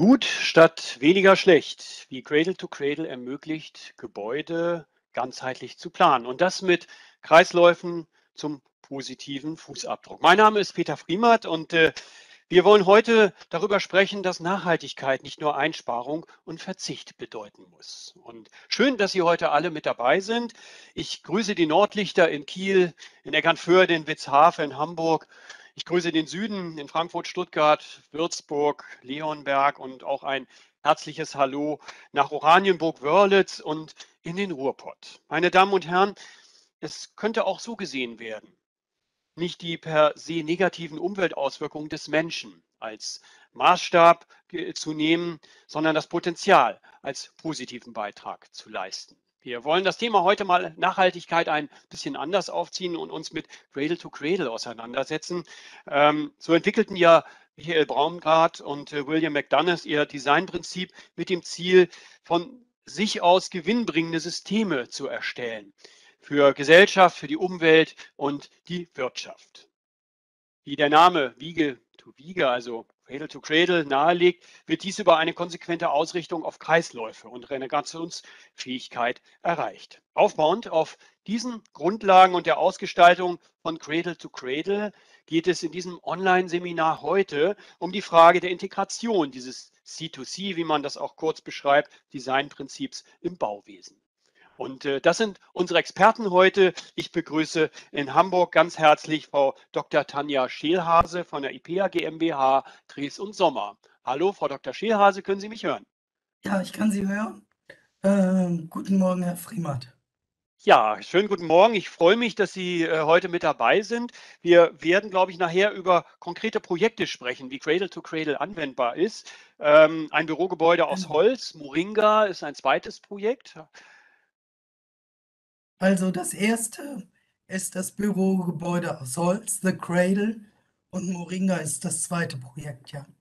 Gut statt weniger schlecht, wie Cradle to Cradle ermöglicht, Gebäude ganzheitlich zu planen und das mit Kreisläufen zum positiven Fußabdruck. Mein Name ist Peter Friemert und wir wollen heute darüber sprechen, dass Nachhaltigkeit nicht nur Einsparung und Verzicht bedeuten muss. Und schön, dass Sie heute alle mit dabei sind. Ich grüße die Nordlichter in Kiel, in Eckernförde, in Witzhafe, in Hamburg. Ich grüße den Süden in Frankfurt, Stuttgart, Würzburg, Leonberg und auch ein herzliches Hallo nach Oranienburg-Wörlitz und in den Ruhrpott. Meine Damen und Herren, es könnte auch so gesehen werden. Nicht die per se negativen Umweltauswirkungen des Menschen als Maßstab zu nehmen, sondern das Potenzial als positiven Beitrag zu leisten. Wir wollen das Thema heute mal Nachhaltigkeit ein bisschen anders aufziehen und uns mit Cradle to Cradle auseinandersetzen. So entwickelten ja Michael Braungart und William McDonough ihr Designprinzip mit dem Ziel, von sich aus gewinnbringende Systeme zu erstellen. Für Gesellschaft, für die Umwelt und die Wirtschaft. Wie der Name Wiege to Wiege, also Cradle to Cradle, nahelegt, wird dies über eine konsequente Ausrichtung auf Kreisläufe und Regenerationsfähigkeit erreicht. Aufbauend auf diesen Grundlagen und der Ausgestaltung von Cradle to Cradle geht es in diesem Online-Seminar heute um die Frage der Integration dieses C2C, wie man das auch kurz beschreibt, Designprinzips im Bauwesen. Und das sind unsere Experten heute. Ich begrüße in Hamburg ganz herzlich Frau Dr. Tanja Scheelhase von der IPEA GmbH, Dres und Sommer. Hallo, Frau Dr. Scheelhase, können Sie mich hören? Ja, ich kann Sie hören. Guten Morgen, Herr Friemert. Ja, schönen guten Morgen. Ich freue mich, dass Sie heute mit dabei sind. Wir werden, glaube ich, nachher über konkrete Projekte sprechen, wie Cradle to Cradle anwendbar ist. Ein Bürogebäude aus Holz, Moringa ist ein zweites Projekt. Also das erste ist das Bürogebäude aus Holz, The Cradle, und Moringa ist das zweite Projekt, ja.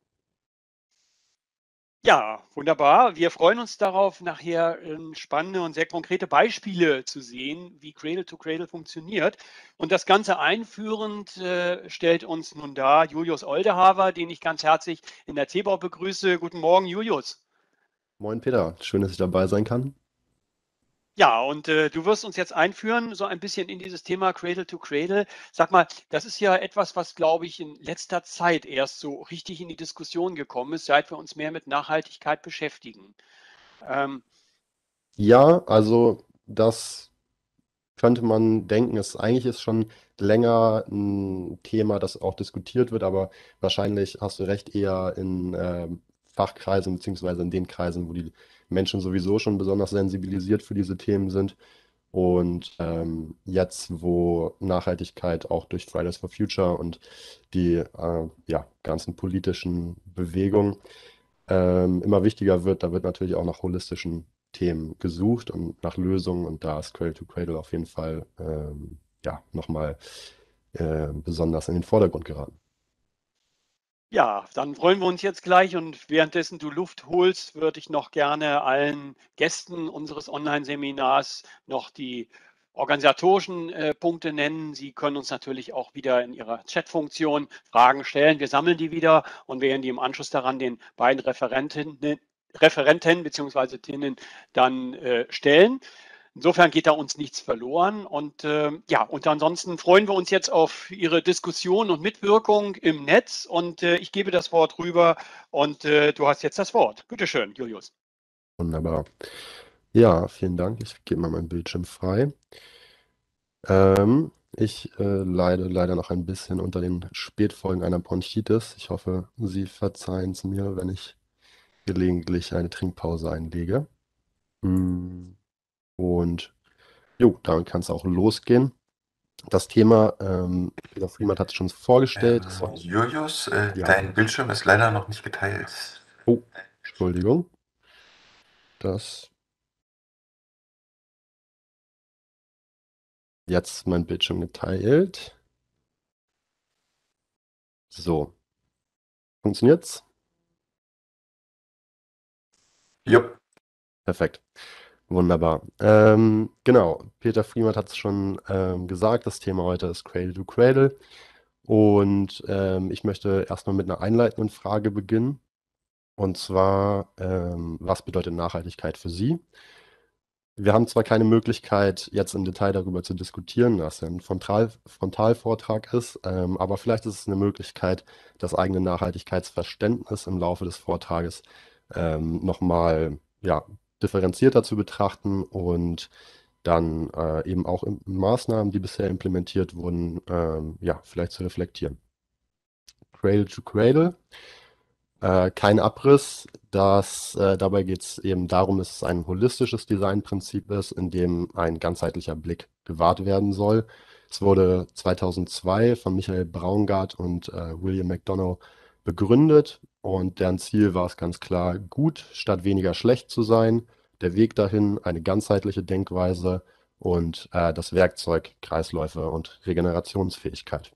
Ja, wunderbar. Wir freuen uns darauf, nachher spannende und sehr konkrete Beispiele zu sehen, wie Cradle to Cradle funktioniert. Und das Ganze einführend stellt uns nun dar Julius Oldehaver, den ich ganz herzlich in der CEBAU begrüße. Guten Morgen, Julius. Moin Peter, schön, dass ich dabei sein kann. Ja, und du wirst uns jetzt einführen, so ein bisschen in dieses Thema Cradle to Cradle. Sag mal, das ist ja etwas, was, glaube ich, in letzter Zeit erst so richtig in die Diskussion gekommen ist, seit wir uns mehr mit Nachhaltigkeit beschäftigen. Ähm, Ja, also das könnte man denken, eigentlich ist schon länger ein Thema, das auch diskutiert wird, aber wahrscheinlich hast du recht, eher in Fachkreisen beziehungsweise in den Kreisen, wo die Menschen sowieso schon besonders sensibilisiert für diese Themen sind. Und jetzt, wo Nachhaltigkeit auch durch Fridays for Future und die ja, ganzen politischen Bewegungen immer wichtiger wird, da wird natürlich auch nach holistischen Themen gesucht und nach Lösungen, und da ist Cradle to Cradle auf jeden Fall ja, nochmal besonders in den Vordergrund geraten. Ja, dann freuen wir uns jetzt gleich und währenddessen du Luft holst, würde ich noch gerne allen Gästen unseres Online-Seminars noch die organisatorischen Punkte nennen. Sie können uns natürlich auch wieder in Ihrer Chat-Funktion Fragen stellen. Wir sammeln die wieder und werden die im Anschluss daran den beiden Referenten bzw. Tinnen dann stellen. Insofern geht da uns nichts verloren. Und ja, und ansonsten freuen wir uns jetzt auf Ihre Diskussion und Mitwirkung im Netz. Und ich gebe das Wort rüber und du hast jetzt das Wort. Bitte schön, Julius. Wunderbar. Ja, vielen Dank. Ich gebe mal meinen Bildschirm frei. Ich leide leider noch ein bisschen unter den Spätfolgen einer Bronchitis. Ich hoffe, Sie verzeihen es mir, wenn ich gelegentlich eine Trinkpause einlege. Und jo, damit kann es auch losgehen. Das Thema, Peter Friemert hat es schon vorgestellt. Julius, Ja. dein Bildschirm ist leider noch nicht geteilt. Oh, Entschuldigung. Jetzt mein Bildschirm geteilt. So. Funktioniert's? Jupp. Perfekt. Wunderbar. Genau, Peter Friemert hat es schon gesagt, das Thema heute ist Cradle to Cradle. Und ich möchte erstmal mit einer einleitenden Frage beginnen. Und zwar, was bedeutet Nachhaltigkeit für Sie? Wir haben zwar keine Möglichkeit, jetzt im Detail darüber zu diskutieren, dass ja ein Frontalvortrag ist, aber vielleicht ist es eine Möglichkeit, das eigene Nachhaltigkeitsverständnis im Laufe des Vortrages nochmal ja, differenzierter zu betrachten und dann eben auch Maßnahmen, die bisher implementiert wurden, ja, vielleicht zu reflektieren. Cradle to Cradle. Kein Abriss. Dabei geht es eben darum, dass es ein holistisches Designprinzip ist, in dem ein ganzheitlicher Blick gewahrt werden soll. Es wurde 2002 von Michael Braungart und William McDonough begründet und deren Ziel war es ganz klar, gut statt weniger schlecht zu sein. Der Weg dahin, eine ganzheitliche Denkweise und das Werkzeug Kreisläufe und Regenerationsfähigkeit.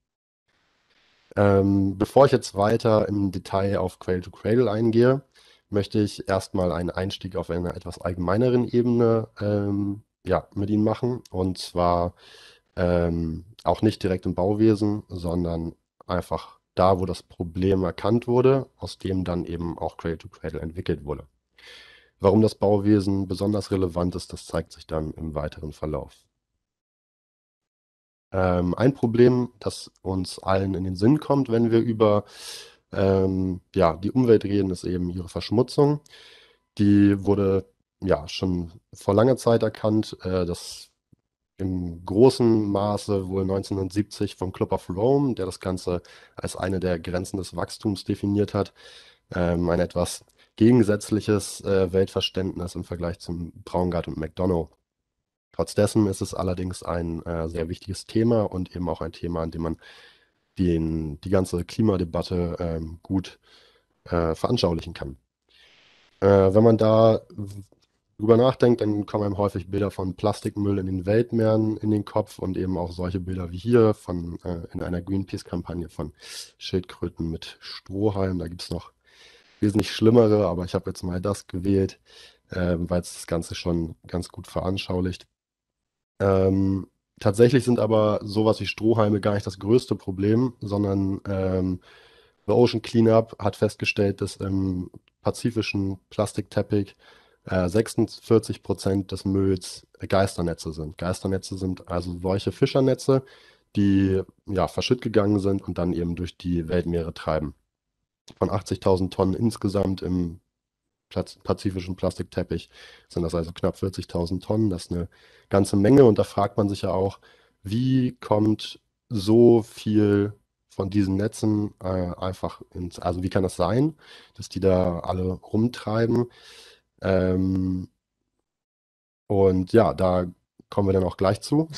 Bevor ich jetzt weiter im Detail auf Cradle to Cradle eingehe, möchte ich erstmal einen Einstieg auf einer etwas allgemeineren Ebene ja, mit Ihnen machen. Und zwar auch nicht direkt im Bauwesen, sondern einfach da, wo das Problem erkannt wurde, aus dem dann eben auch Cradle to Cradle entwickelt wurde. Warum das Bauwesen besonders relevant ist, das zeigt sich dann im weiteren Verlauf. Ein Problem, das uns allen in den Sinn kommt, wenn wir über ja, die Umwelt reden, ist eben ihre Verschmutzung. Die wurde ja schon vor langer Zeit erkannt, das im großen Maße wohl 1970 vom Club of Rome, der das Ganze als eine der Grenzen des Wachstums definiert hat. Ein etwas gegensätzliches Weltverständnis im Vergleich zum Braungart und McDonough. Trotz dessen ist es allerdings ein sehr wichtiges Thema und eben auch ein Thema, an dem man die ganze Klimadebatte gut veranschaulichen kann. Wenn man da drüber nachdenkt, dann kommen einem häufig Bilder von Plastikmüll in den Weltmeeren in den Kopf und eben auch solche Bilder wie hier in einer Greenpeace-Kampagne von Schildkröten mit Strohhalm. Da gibt es noch wesentlich schlimmere, aber ich habe jetzt mal das gewählt, weil es das Ganze schon ganz gut veranschaulicht. Tatsächlich sind aber sowas wie Strohhalme gar nicht das größte Problem, sondern The Ocean Cleanup hat festgestellt, dass im pazifischen Plastikteppich 46% des Mülls Geisternetze sind. Geisternetze sind also solche Fischernetze, die ja verschütt gegangen sind und dann eben durch die Weltmeere treiben. Von 80.000 Tonnen insgesamt im pazifischen Plastikteppich sind das also knapp 40.000 Tonnen. Das ist eine ganze Menge und da fragt man sich ja auch, wie kommt so viel von diesen Netzen einfach also wie kann das sein, dass die da alle rumtreiben? Und ja, da kommen wir dann auch gleich zu.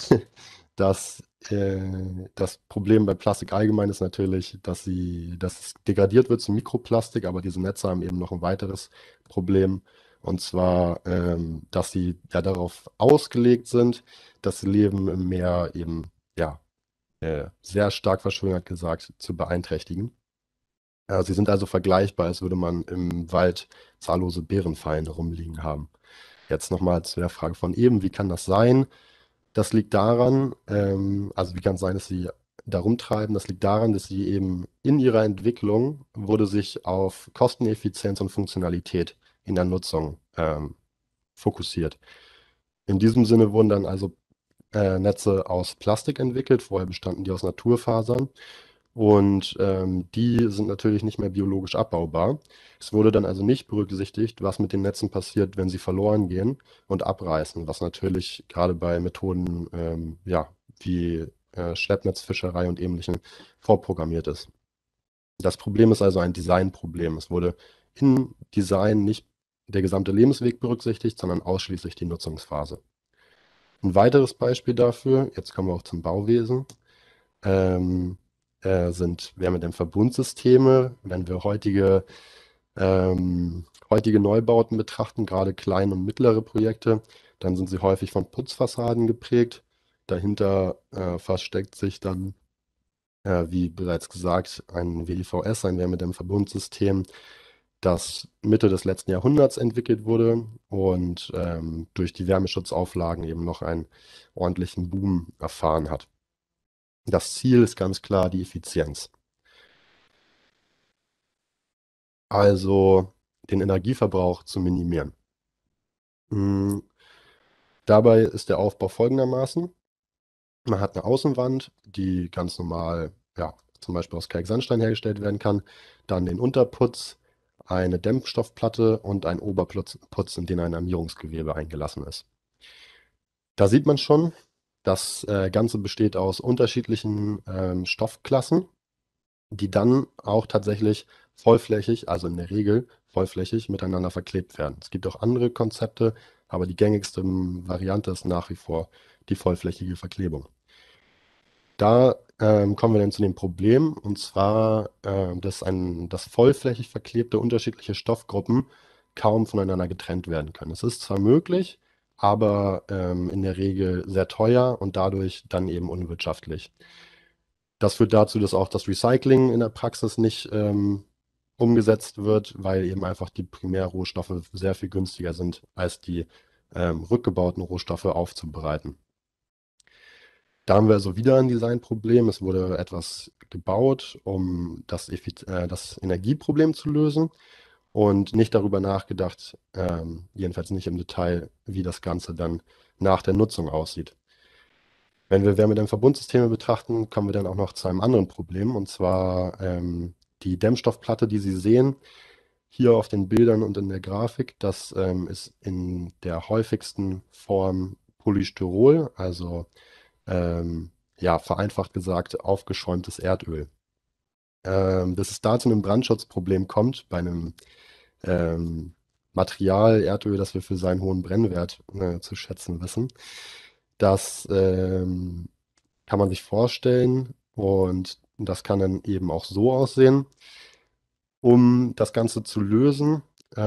Das Problem bei Plastik allgemein ist natürlich, dass es degradiert wird zu Mikroplastik, aber diese Netze haben eben noch ein weiteres Problem. Und zwar, dass sie ja darauf ausgelegt sind, das Leben im Meer eben ja sehr stark verschönert gesagt zu beeinträchtigen. Sie sind also vergleichbar, als würde man im Wald zahllose Bärenfallen rumliegen haben. Jetzt nochmal zu der Frage von eben, wie kann das sein? Das liegt daran, also wie kann es sein, dass sie da rumtreiben? Das liegt daran, dass sie eben in ihrer Entwicklung wurde sich auf Kosteneffizienz und Funktionalität in der Nutzung fokussiert. In diesem Sinne wurden dann also Netze aus Plastik entwickelt, vorher bestanden die aus Naturfasern. Und die sind natürlich nicht mehr biologisch abbaubar. Es wurde dann also nicht berücksichtigt, was mit den Netzen passiert, wenn sie verloren gehen und abreißen, was natürlich gerade bei Methoden ja, wie Schleppnetzfischerei und Ähnlichem vorprogrammiert ist. Das Problem ist also ein Designproblem. Es wurde im Design nicht der gesamte Lebensweg berücksichtigt, sondern ausschließlich die Nutzungsphase. Ein weiteres Beispiel dafür, jetzt kommen wir auch zum Bauwesen, sind Wärmedämmverbundsysteme. Wenn wir heutige Neubauten betrachten, gerade kleine und mittlere Projekte, dann sind sie häufig von Putzfassaden geprägt. Dahinter versteckt sich dann, wie bereits gesagt, ein WIVS, ein Wärmedämmverbundsystem, das Mitte des letzten Jahrhunderts entwickelt wurde und durch die Wärmeschutzauflagen eben noch einen ordentlichen Boom erfahren hat. Das Ziel ist ganz klar die Effizienz. also den Energieverbrauch zu minimieren. Mm, Dabei ist der Aufbau folgendermaßen. Man hat eine Außenwand, die ganz normal, ja, zum Beispiel aus Kalksandstein hergestellt werden kann. Dann den Unterputz, eine Dämmstoffplatte und ein Oberputz, in den ein Armierungsgewebe eingelassen ist. Da sieht man schon, das Ganze besteht aus unterschiedlichen Stoffklassen, die dann auch tatsächlich vollflächig, also in der Regel vollflächig miteinander verklebt werden. Es gibt auch andere Konzepte, aber die gängigste Variante ist nach wie vor die vollflächige Verklebung. Da kommen wir dann zu dem Problem, und zwar, dass vollflächig verklebte unterschiedliche Stoffgruppen kaum voneinander getrennt werden können. Es ist zwar möglich, aber in der Regel sehr teuer und dadurch dann eben unwirtschaftlich. Das führt dazu, dass auch das Recycling in der Praxis nicht umgesetzt wird, weil eben einfach die Primärrohstoffe sehr viel günstiger sind, als die rückgebauten Rohstoffe aufzubereiten. Da haben wir also wieder ein Designproblem. Es wurde etwas gebaut, um das Energieproblem zu lösen und nicht darüber nachgedacht, jedenfalls nicht im Detail, wie das Ganze dann nach der Nutzung aussieht. Wenn wir Wärmedämmverbundsysteme betrachten, kommen wir dann auch noch zu einem anderen Problem, und zwar die Dämmstoffplatte, die Sie sehen, hier auf den Bildern und in der Grafik. Das ist in der häufigsten Form Polystyrol, also ja, vereinfacht gesagt, aufgeschäumtes Erdöl. Dass es da zu einem Brandschutzproblem kommt bei einem Material, Erdöl, das wir für seinen hohen Brennwert zu schätzen wissen, das kann man sich vorstellen, und das kann dann eben auch so aussehen. Um das Ganze zu lösen,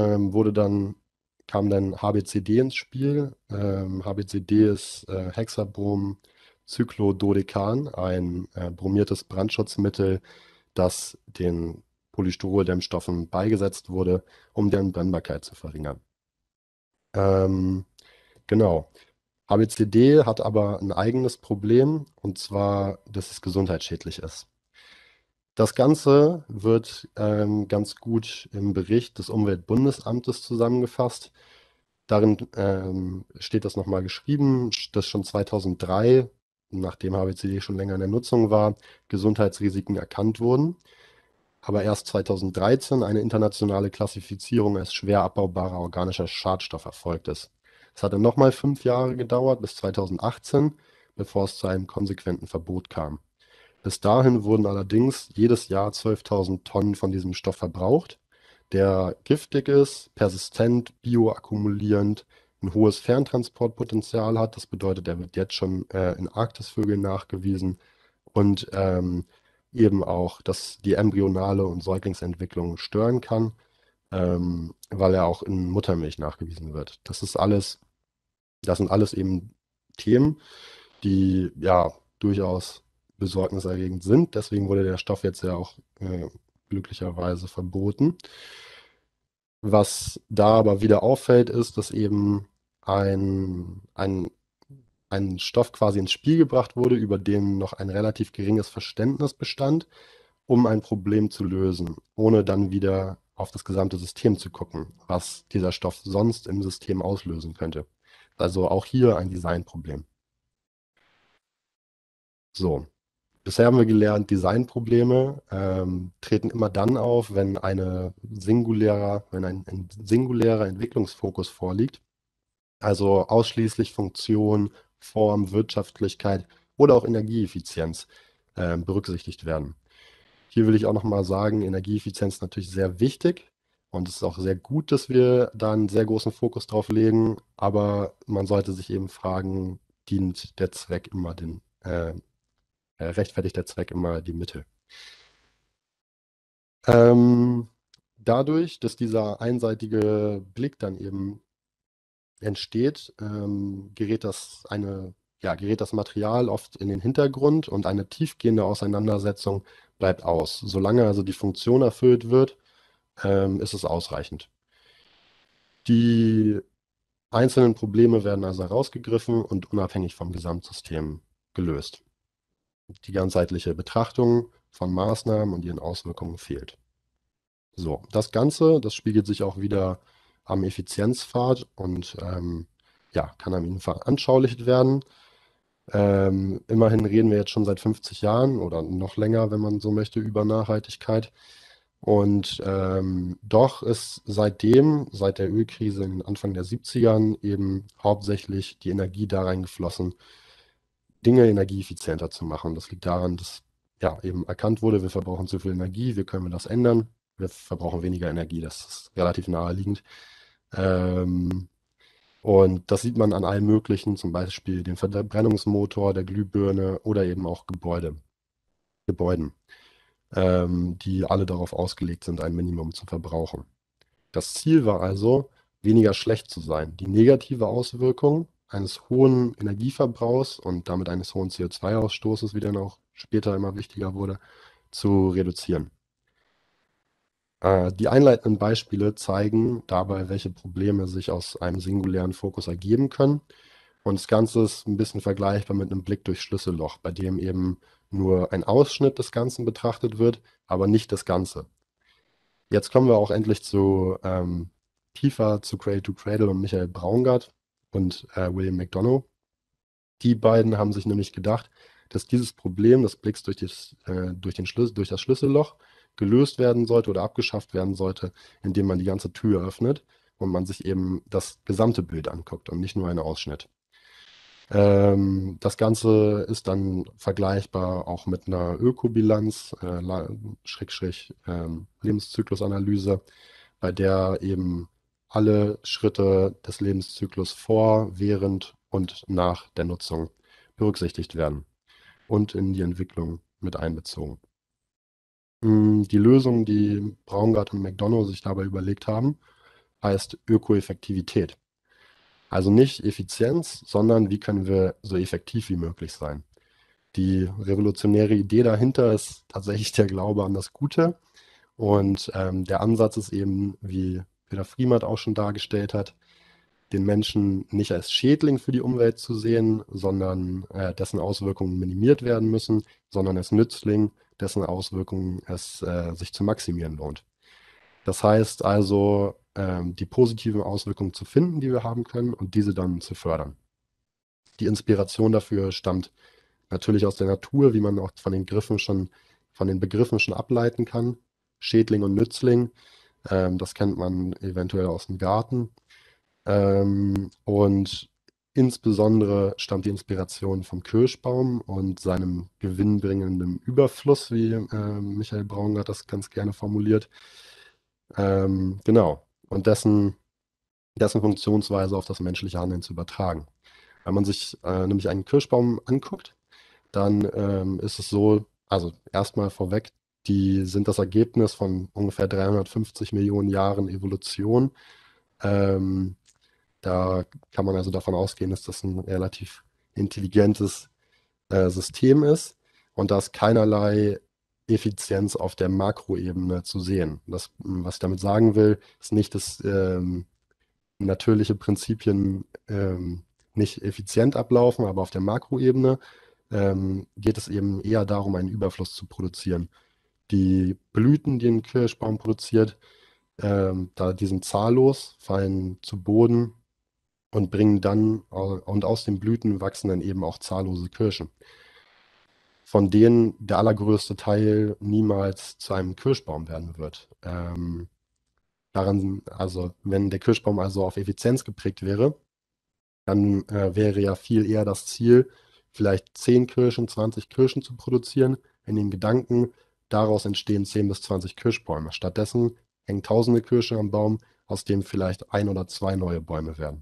kam dann HBCD ins Spiel. HBCD ist Hexabrom-Cyclododecan, ein bromiertes Brandschutzmittel, das den Polystyroldämmstoffen beigesetzt wurde, um deren Brennbarkeit zu verringern. Genau. HBCD hat aber ein eigenes Problem, und zwar, dass es gesundheitsschädlich ist. Das Ganze wird ganz gut im Bericht des Umweltbundesamtes zusammengefasst. Darin steht das nochmal geschrieben, dass schon 2003, nachdem HBCD schon länger in der Nutzung war, Gesundheitsrisiken erkannt wurden, aber erst 2013 eine internationale Klassifizierung als schwer abbaubarer organischer Schadstoff erfolgt ist. Es hat dann nochmal 5 Jahre gedauert, bis 2018, bevor es zu einem konsequenten Verbot kam. Bis dahin wurden allerdings jedes Jahr 12.000 Tonnen von diesem Stoff verbraucht, der giftig ist, persistent, bioakkumulierend, ein hohes Ferntransportpotenzial hat. Das bedeutet, er wird jetzt schon in Arktisvögeln nachgewiesen, und eben auch, dass die embryonale und Säuglingsentwicklung stören kann, weil er auch in Muttermilch nachgewiesen wird. Das sind alles eben Themen, die ja durchaus besorgniserregend sind. Deswegen wurde der Stoff jetzt ja auch glücklicherweise verboten. Was da aber wieder auffällt, ist, dass eben ein Stoff quasi ins Spiel gebracht wurde, über den noch ein relativ geringes Verständnis bestand, um ein Problem zu lösen, ohne dann wieder auf das gesamte System zu gucken, was dieser Stoff sonst im System auslösen könnte. Also auch hier ein Designproblem. So, bisher haben wir gelernt, Designprobleme treten immer dann auf, wenn ein singulärer Entwicklungsfokus vorliegt, also ausschließlich Funktion, Form, Wirtschaftlichkeit oder auch Energieeffizienz berücksichtigt werden. Hier will ich auch nochmal sagen, Energieeffizienz ist natürlich sehr wichtig, und es ist auch sehr gut, dass wir da einen sehr großen Fokus drauf legen, aber man sollte sich eben fragen, rechtfertigt der Zweck immer die Mittel? Dadurch, dass dieser einseitige Blick dann eben entsteht, gerät das Material oft in den Hintergrund, und eine tiefgehende Auseinandersetzung bleibt aus. Solange also die Funktion erfüllt wird, ist es ausreichend. Die einzelnen Probleme werden also herausgegriffen und unabhängig vom Gesamtsystem gelöst. Die ganzheitliche Betrachtung von Maßnahmen und ihren Auswirkungen fehlt. So, das Ganze, das spiegelt sich auch wieder am Effizienzpfad und ja, kann an Ihnen veranschaulicht werden. Immerhin reden wir jetzt schon seit 50 Jahren oder noch länger, wenn man so möchte, über Nachhaltigkeit. Und doch ist seitdem, seit der Ölkrise in Anfang der 70ern, eben hauptsächlich die Energie da reingeflossen, Dinge energieeffizienter zu machen. Das liegt daran, dass ja eben erkannt wurde, wir verbrauchen zu viel Energie, wie können wir das ändern? Wir verbrauchen weniger Energie, das ist relativ naheliegend. Ähm, und das sieht man an allem Möglichen, zum Beispiel den Verbrennungsmotor, der Glühbirne oder eben auch Gebäuden, die alle darauf ausgelegt sind, ein Minimum zu verbrauchen. Das Ziel war also, weniger schlecht zu sein. Die negative Auswirkung eines hohen Energieverbrauchs und damit eines hohen CO2-Ausstoßes, wie dann auch später immer wichtiger wurde, zu reduzieren. Die einleitenden Beispiele zeigen dabei, welche Probleme sich aus einem singulären Fokus ergeben können. Und das Ganze ist ein bisschen vergleichbar mit einem Blick durchs Schlüsselloch, bei dem eben nur ein Ausschnitt des Ganzen betrachtet wird, aber nicht das Ganze. Jetzt kommen wir auch endlich tiefer zu Cradle to Cradle und Michael Braungart und William McDonough. Die beiden haben sich nämlich gedacht, dass dieses Problem des Blicks durch durch das Schlüsselloch gelöst werden sollte oder abgeschafft werden sollte, indem man die ganze Tür öffnet und man sich eben das gesamte Bild anguckt und nicht nur einen Ausschnitt. Das Ganze ist dann vergleichbar auch mit einer Ökobilanz, Lebenszyklusanalyse, bei der eben alle Schritte des Lebenszyklus vor, während und nach der Nutzung berücksichtigt werden und in die Entwicklung mit einbezogen. Die Lösung, die Braungart und McDonough sich dabei überlegt haben, heißt Ökoeffektivität. Also nicht Effizienz, sondern wie können wir so effektiv wie möglich sein. Die revolutionäre Idee dahinter ist tatsächlich der Glaube an das Gute. Und der Ansatz ist eben, wie Peter Friemert auch schon dargestellt hat, den Menschen nicht als Schädling für die Umwelt zu sehen, sondern dessen Auswirkungen minimiert werden müssen, sondern als Nützling, dessen Auswirkungen es sich zu maximieren lohnt. Das heißt also, die positiven Auswirkungen zu finden, die wir haben können, und diese dann zu fördern. Die Inspiration dafür stammt natürlich aus der Natur, wie man auch von den Begriffen schon ableiten kann. Schädling und Nützling, das kennt man eventuell aus dem Garten. Und insbesondere stammt die Inspiration vom Kirschbaum und seinem gewinnbringenden Überfluss, wie Michael Braungart das ganz gerne formuliert. Genau. Und dessen Funktionsweise auf das menschliche Handeln zu übertragen. Wenn man sich nämlich einen Kirschbaum anguckt, dann ist es so, also erstmal vorweg, die sind das Ergebnis von ungefähr 350 Millionen Jahren Evolution. Da kann man also davon ausgehen, dass das ein relativ intelligentes System ist und da ist keinerlei Effizienz auf der Makroebene zu sehen. Was ich damit sagen will, ist nicht, dass natürliche Prinzipien nicht effizient ablaufen, aber auf der Makroebene geht es eben eher darum, einen Überfluss zu produzieren. Die Blüten, die ein Kirschbaum produziert, die sind zahllos, fallen zu Boden und bringen dann, und aus den Blüten wachsen dann eben auch zahllose Kirschen, von denen der allergrößte Teil niemals zu einem Kirschbaum werden wird. Also wenn der Kirschbaum also auf Effizienz geprägt wäre, dann wäre ja viel eher das Ziel, vielleicht 10 Kirschen, 20 Kirschen zu produzieren. In den Gedanken, daraus entstehen 10 bis 20 Kirschbäume. Stattdessen hängen tausende Kirschen am Baum, aus denen vielleicht 1 oder 2 neue Bäume werden.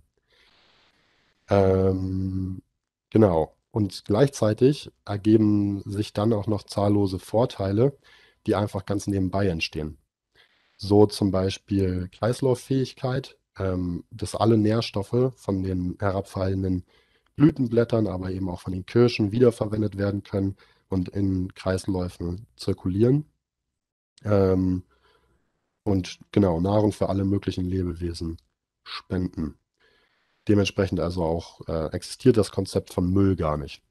Genau. Und gleichzeitig ergeben sich dann auch noch zahllose Vorteile, die einfach ganz nebenbei entstehen. So zum Beispiel Kreislauffähigkeit, dass alle Nährstoffe von den herabfallenden Blütenblättern, aber eben auch von den Kirschen wiederverwendet werden können und in Kreisläufen zirkulieren. Und genau, Nahrung für alle möglichen Lebewesen spenden. Dementsprechend also auch existiert das Konzept von Müll gar nicht.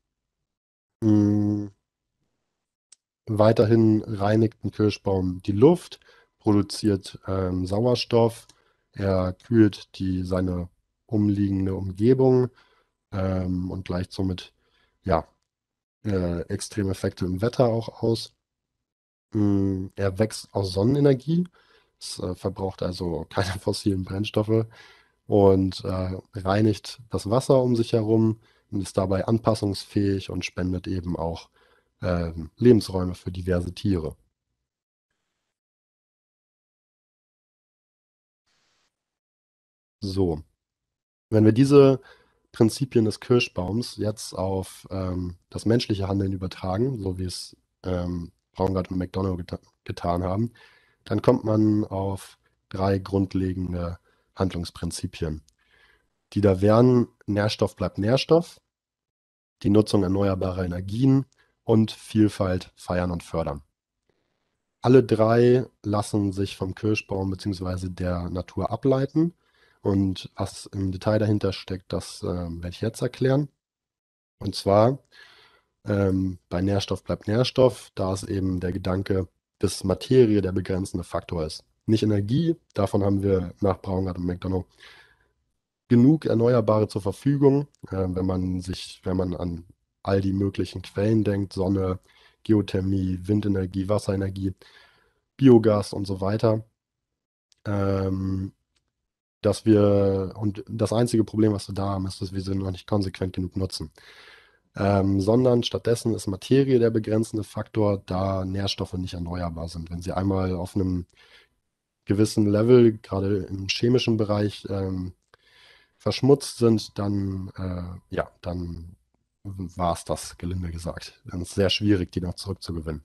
Weiterhin reinigt ein Kirschbaum die Luft produziert Sauerstoff, er kühlt seine umliegende Umgebung und gleicht somit ja, Extremeffekte im Wetter auch aus. Er wächst aus Sonnenenergie. Es verbraucht also keine fossilen Brennstoffe und reinigt das Wasser um sich herum und ist dabei anpassungsfähig und spendet eben auch Lebensräume für diverse Tiere. So, wenn wir diese Prinzipien des Kirschbaums jetzt auf das menschliche Handeln übertragen, so wie es Braungart und McDonough getan haben, dann kommt man auf 3 grundlegende Handlungsprinzipien. Die da wären: Nährstoff bleibt Nährstoff, die Nutzung erneuerbarer Energien und Vielfalt feiern und fördern. Alle 3 lassen sich vom Kirschbaum bzw. der Natur ableiten. Und was im Detail dahinter steckt, das werde ich jetzt erklären. Und zwar bei Nährstoff bleibt Nährstoff, da ist eben der Gedanke, dass Materie der begrenzende Faktor ist. Nicht Energie, davon haben wir nach Braungart und McDonough genug Erneuerbare zur Verfügung, wenn man an all die möglichen Quellen denkt: Sonne, Geothermie, Windenergie, Wasserenergie, Biogas und so weiter. Und das einzige Problem, was wir da haben, ist, dass wir sie noch nicht konsequent genug nutzen. Sondern stattdessen ist Materie der begrenzende Faktor, da Nährstoffe nicht erneuerbar sind. Wenn sie einmal auf einem gewissen Level, gerade im chemischen Bereich, verschmutzt sind, dann war es das, gelinde gesagt. Dann ist es sehr schwierig, die noch zurückzugewinnen.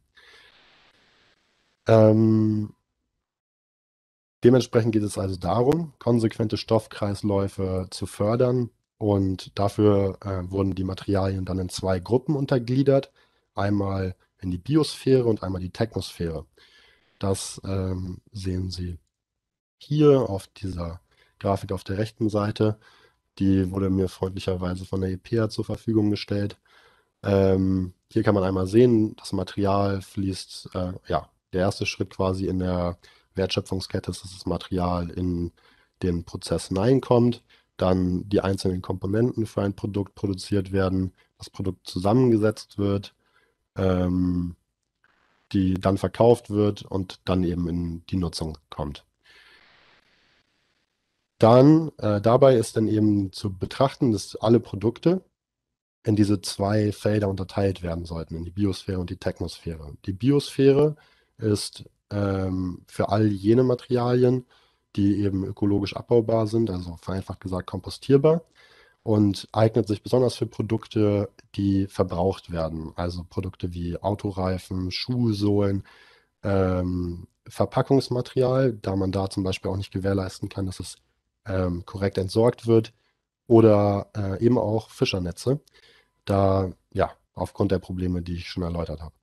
Dementsprechend geht es also darum, konsequente Stoffkreisläufe zu fördern, und dafür wurden die Materialien dann in 2 Gruppen untergliedert, einmal in die Biosphäre und einmal die Technosphäre. Das sehen Sie hier auf dieser Grafik auf der rechten Seite. Die wurde mir freundlicherweise von der EPA zur Verfügung gestellt. Hier kann man einmal sehen, das Material fließt, der erste Schritt quasi in der Wertschöpfungskette ist, dass das Material in den Prozess hineinkommt, dann die einzelnen Komponenten für ein Produkt produziert werden, das Produkt zusammengesetzt wird, die dann verkauft wird und dann eben in die Nutzung kommt. Dabei ist dann eben zu betrachten, dass alle Produkte in diese 2 Felder unterteilt werden sollten, in die Biosphäre und die Technosphäre. Die Biosphäre ist für all jene Materialien, die eben ökologisch abbaubar sind, also vereinfacht gesagt kompostierbar, und eignet sich besonders für Produkte, die verbraucht werden, also Produkte wie Autoreifen, Schuhsohlen, Verpackungsmaterial, da man da zum Beispiel auch nicht gewährleisten kann, dass es korrekt entsorgt wird, oder eben auch Fischernetze, da, ja, aufgrund der Probleme, die ich schon erläutert habe.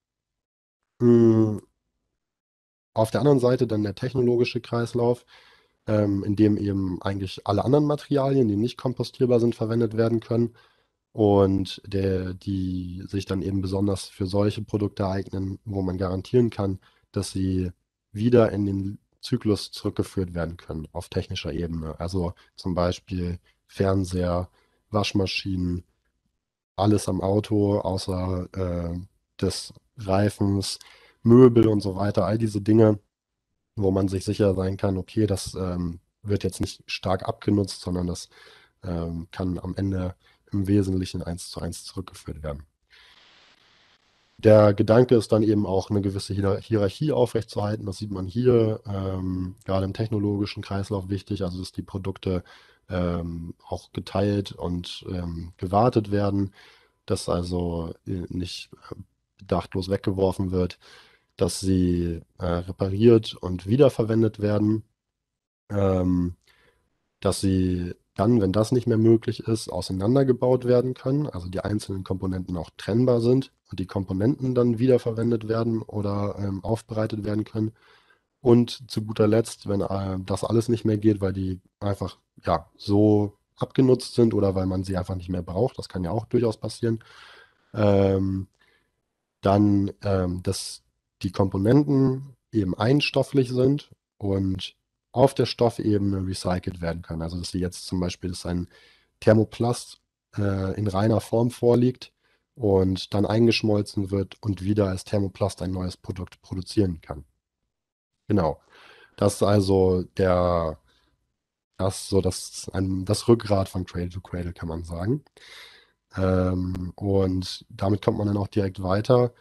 Auf der anderen Seite dann der technologische Kreislauf, in dem eben eigentlich alle anderen Materialien, die nicht kompostierbar sind, verwendet werden können und die sich dann eben besonders für solche Produkte eignen, wo man garantieren kann, dass sie wieder in den Zyklus zurückgeführt werden können auf technischer Ebene. Also zum Beispiel Fernseher, Waschmaschinen, alles am Auto außer des Reifens, Möbel und so weiter, all diese Dinge, wo man sich sicher sein kann, okay, das wird jetzt nicht stark abgenutzt, sondern das kann am Ende im Wesentlichen 1:1 zurückgeführt werden. Der Gedanke ist dann eben auch, eine gewisse Hierarchie aufrechtzuerhalten. Das sieht man hier gerade im technologischen Kreislauf wichtig, also dass die Produkte auch geteilt und gewartet werden, dass also nicht bedachtlos weggeworfen wird, dass sie repariert und wiederverwendet werden, dass sie dann, wenn das nicht mehr möglich ist, auseinandergebaut werden können, also die einzelnen Komponenten auch trennbar sind und die Komponenten dann wiederverwendet werden oder aufbereitet werden können. Und zu guter Letzt, wenn das alles nicht mehr geht, weil die einfach ja, so abgenutzt sind oder weil man sie einfach nicht mehr braucht, das kann ja auch durchaus passieren, dass die Komponenten eben einstofflich sind und auf der Stoffebene recycelt werden können. Also dass sie jetzt zum Beispiel, dass ein Thermoplast in reiner Form vorliegt und dann eingeschmolzen wird und wieder als Thermoplast ein neues Produkt produzieren kann. Genau. Das ist also das Rückgrat von Cradle to Cradle, kann man sagen. Und damit kommt man dann auch direkt weiter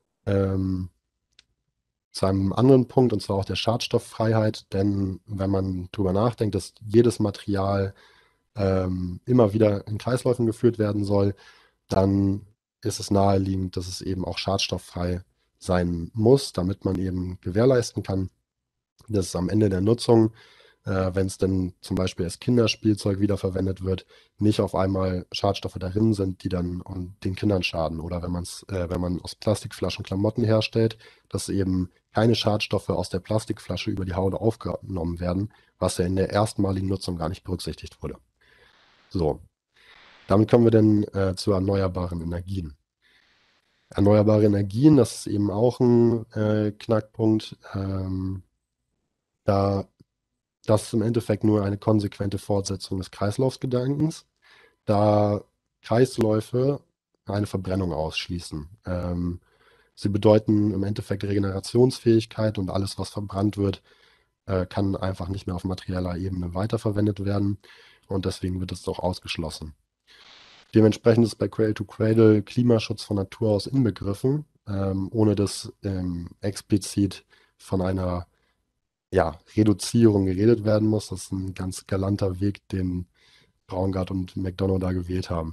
zu einem anderen Punkt, und zwar auch der Schadstofffreiheit. Denn wenn man darüber nachdenkt, dass jedes Material immer wieder in Kreisläufen geführt werden soll, dann ist es naheliegend, dass es eben auch schadstofffrei sein muss, damit man eben gewährleisten kann, dass es am Ende der Nutzung, wenn es dann zum Beispiel als Kinderspielzeug wiederverwendet wird, nicht auf einmal Schadstoffe darin sind, die dann den Kindern schaden. Oder wenn man aus Plastikflaschen Klamotten herstellt, dass eben keine Schadstoffe aus der Plastikflasche über die Haut aufgenommen werden, was ja in der erstmaligen Nutzung gar nicht berücksichtigt wurde. So, damit kommen wir dann zu erneuerbaren Energien. Erneuerbare Energien, das ist eben auch ein Knackpunkt. Das ist im Endeffekt nur eine konsequente Fortsetzung des Kreislaufsgedankens, da Kreisläufe eine Verbrennung ausschließen. Sie bedeuten im Endeffekt Regenerationsfähigkeit, und alles, was verbrannt wird, kann einfach nicht mehr auf materieller Ebene weiterverwendet werden, und deswegen wird es auch ausgeschlossen. Dementsprechend ist bei Cradle to Cradle Klimaschutz von Natur aus inbegriffen, ohne dass explizit von einer Reduzierung geredet werden muss. Das ist ein ganz galanter Weg, den Braungart und McDonough da gewählt haben.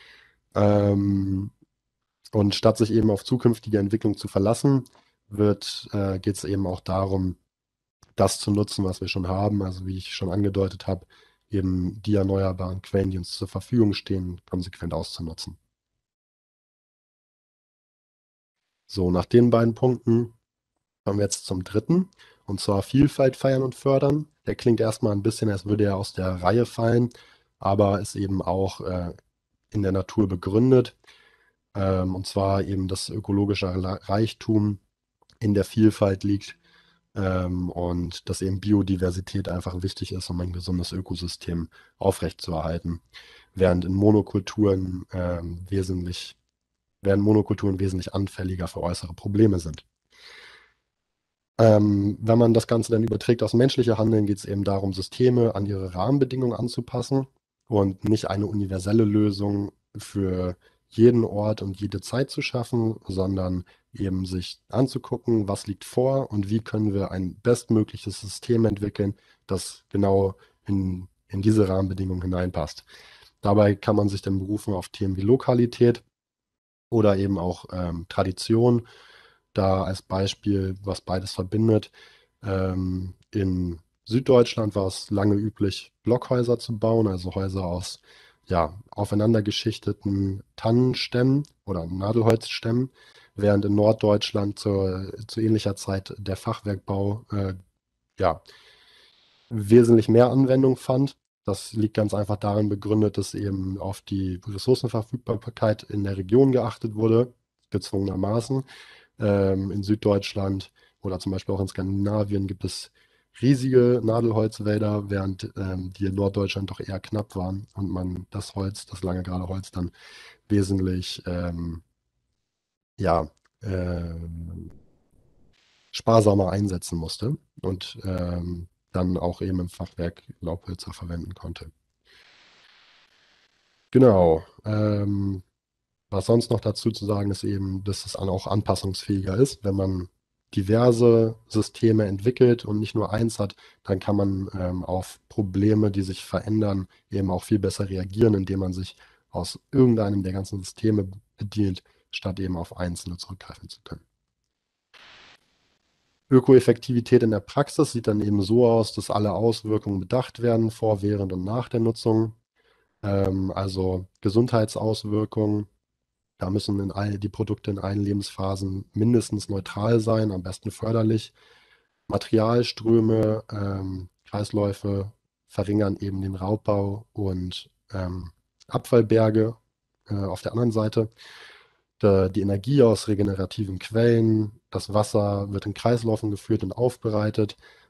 Und statt sich eben auf zukünftige Entwicklung zu verlassen, geht es eben auch darum, das zu nutzen, was wir schon haben. Also wie ich schon angedeutet habe, eben die erneuerbaren Quellen, die uns zur Verfügung stehen, konsequent auszunutzen. So, nach den beiden Punkten kommen wir jetzt zum dritten, und zwar Vielfalt feiern und fördern. Der klingt erstmal ein bisschen, als würde er aus der Reihe fallen, aber ist eben auch in der Natur begründet. Und zwar eben das ökologische Reichtum in der Vielfalt liegt, und dass eben Biodiversität einfach wichtig ist, um ein gesundes Ökosystem aufrechtzuerhalten, während Monokulturen wesentlich anfälliger für äußere Probleme sind. Wenn man das Ganze dann überträgt aufs menschliche Handeln, geht es eben darum, Systeme an ihre Rahmenbedingungen anzupassen und nicht eine universelle Lösung für jeden Ort und jede Zeit zu schaffen, sondern eben sich anzugucken, was liegt vor und wie können wir ein bestmögliches System entwickeln, das genau in diese Rahmenbedingungen hineinpasst. Dabei kann man sich dann berufen auf Themen wie Lokalität oder eben auch Tradition. Da als Beispiel, was beides verbindet. In Süddeutschland war es lange üblich, Blockhäuser zu bauen, also Häuser aus aufeinander geschichteten Tannenstämmen oder Nadelholzstämmen, während in Norddeutschland zu ähnlicher Zeit der Fachwerkbau wesentlich mehr Anwendung fand. Das liegt ganz einfach darin begründet, dass eben auf die Ressourcenverfügbarkeit in der Region geachtet wurde, gezwungenermaßen. In Süddeutschland oder zum Beispiel auch in Skandinavien gibt es riesige Nadelholzwälder, während die in Norddeutschland doch eher knapp waren und man das lange gerade Holz dann wesentlich sparsamer einsetzen musste und dann auch eben im Fachwerk Laubhölzer verwenden konnte. Genau. Was sonst noch dazu zu sagen ist eben, dass es auch anpassungsfähiger ist. Wenn man diverse Systeme entwickelt und nicht nur eins hat, dann kann man auf Probleme, die sich verändern, eben auch viel besser reagieren, indem man sich aus irgendeinem der ganzen Systeme bedient, statt eben auf einzelne zurückgreifen zu können. Ökoeffektivität in der Praxis sieht dann eben so aus, dass alle Auswirkungen bedacht werden, vor, während und nach der Nutzung. Also Gesundheitsauswirkungen. Da müssen die Produkte in allen Lebensphasen mindestens neutral sein, am besten förderlich. Materialströme, Kreisläufe verringern eben den Raubbau und Abfallberge auf der anderen Seite. Die Energie aus regenerativen Quellen, das Wasser wird in Kreisläufen geführt und aufbereitet,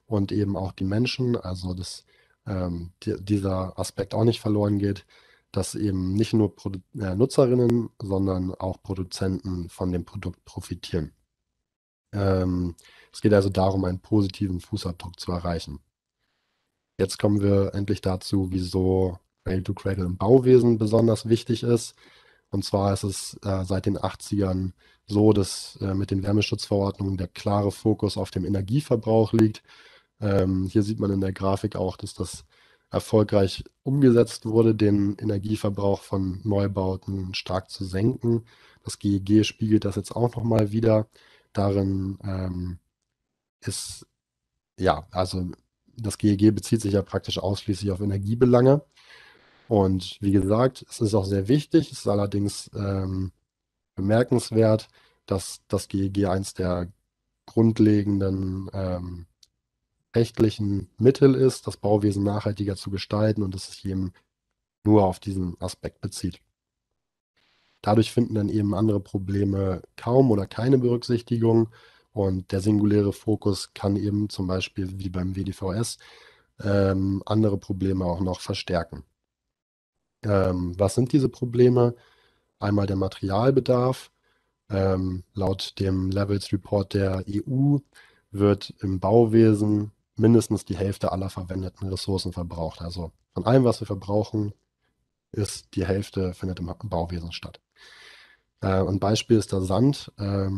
und eben auch die Menschen, also dass dieser Aspekt auch nicht verloren geht, dass eben nicht nur Nutzerinnen, sondern auch Produzenten von dem Produkt profitieren. Es geht also darum, einen positiven Fußabdruck zu erreichen. Jetzt kommen wir endlich dazu, wieso Cradle to Cradle im Bauwesen besonders wichtig ist. Und zwar ist es seit den 80ern so, dass mit den Wärmeschutzverordnungen der klare Fokus auf dem Energieverbrauch liegt. Hier sieht man in der Grafik auch, dass das erfolgreich umgesetzt wurde, den Energieverbrauch von Neubauten stark zu senken. Das GEG spiegelt das jetzt auch nochmal wieder. Darin ist, ja, also das GEG bezieht sich ja praktisch ausschließlich auf Energiebelange. Und wie gesagt, es ist auch sehr wichtig, es ist allerdings bemerkenswert, dass das GEG eins der grundlegenden rechtlichen Mittel ist, das Bauwesen nachhaltiger zu gestalten und dass es sich eben nur auf diesen Aspekt bezieht. Dadurch finden dann eben andere Probleme kaum oder keine Berücksichtigung und der singuläre Fokus kann eben zum Beispiel wie beim WDVS andere Probleme auch noch verstärken. Was sind diese Probleme? Einmal der Materialbedarf. Laut dem Levels Report der EU wird im Bauwesen mindestens die Hälfte aller verwendeten Ressourcen verbraucht. Also von allem, was wir verbrauchen, ist die Hälfte findet im Bauwesen statt. Ein Beispiel ist der Sand.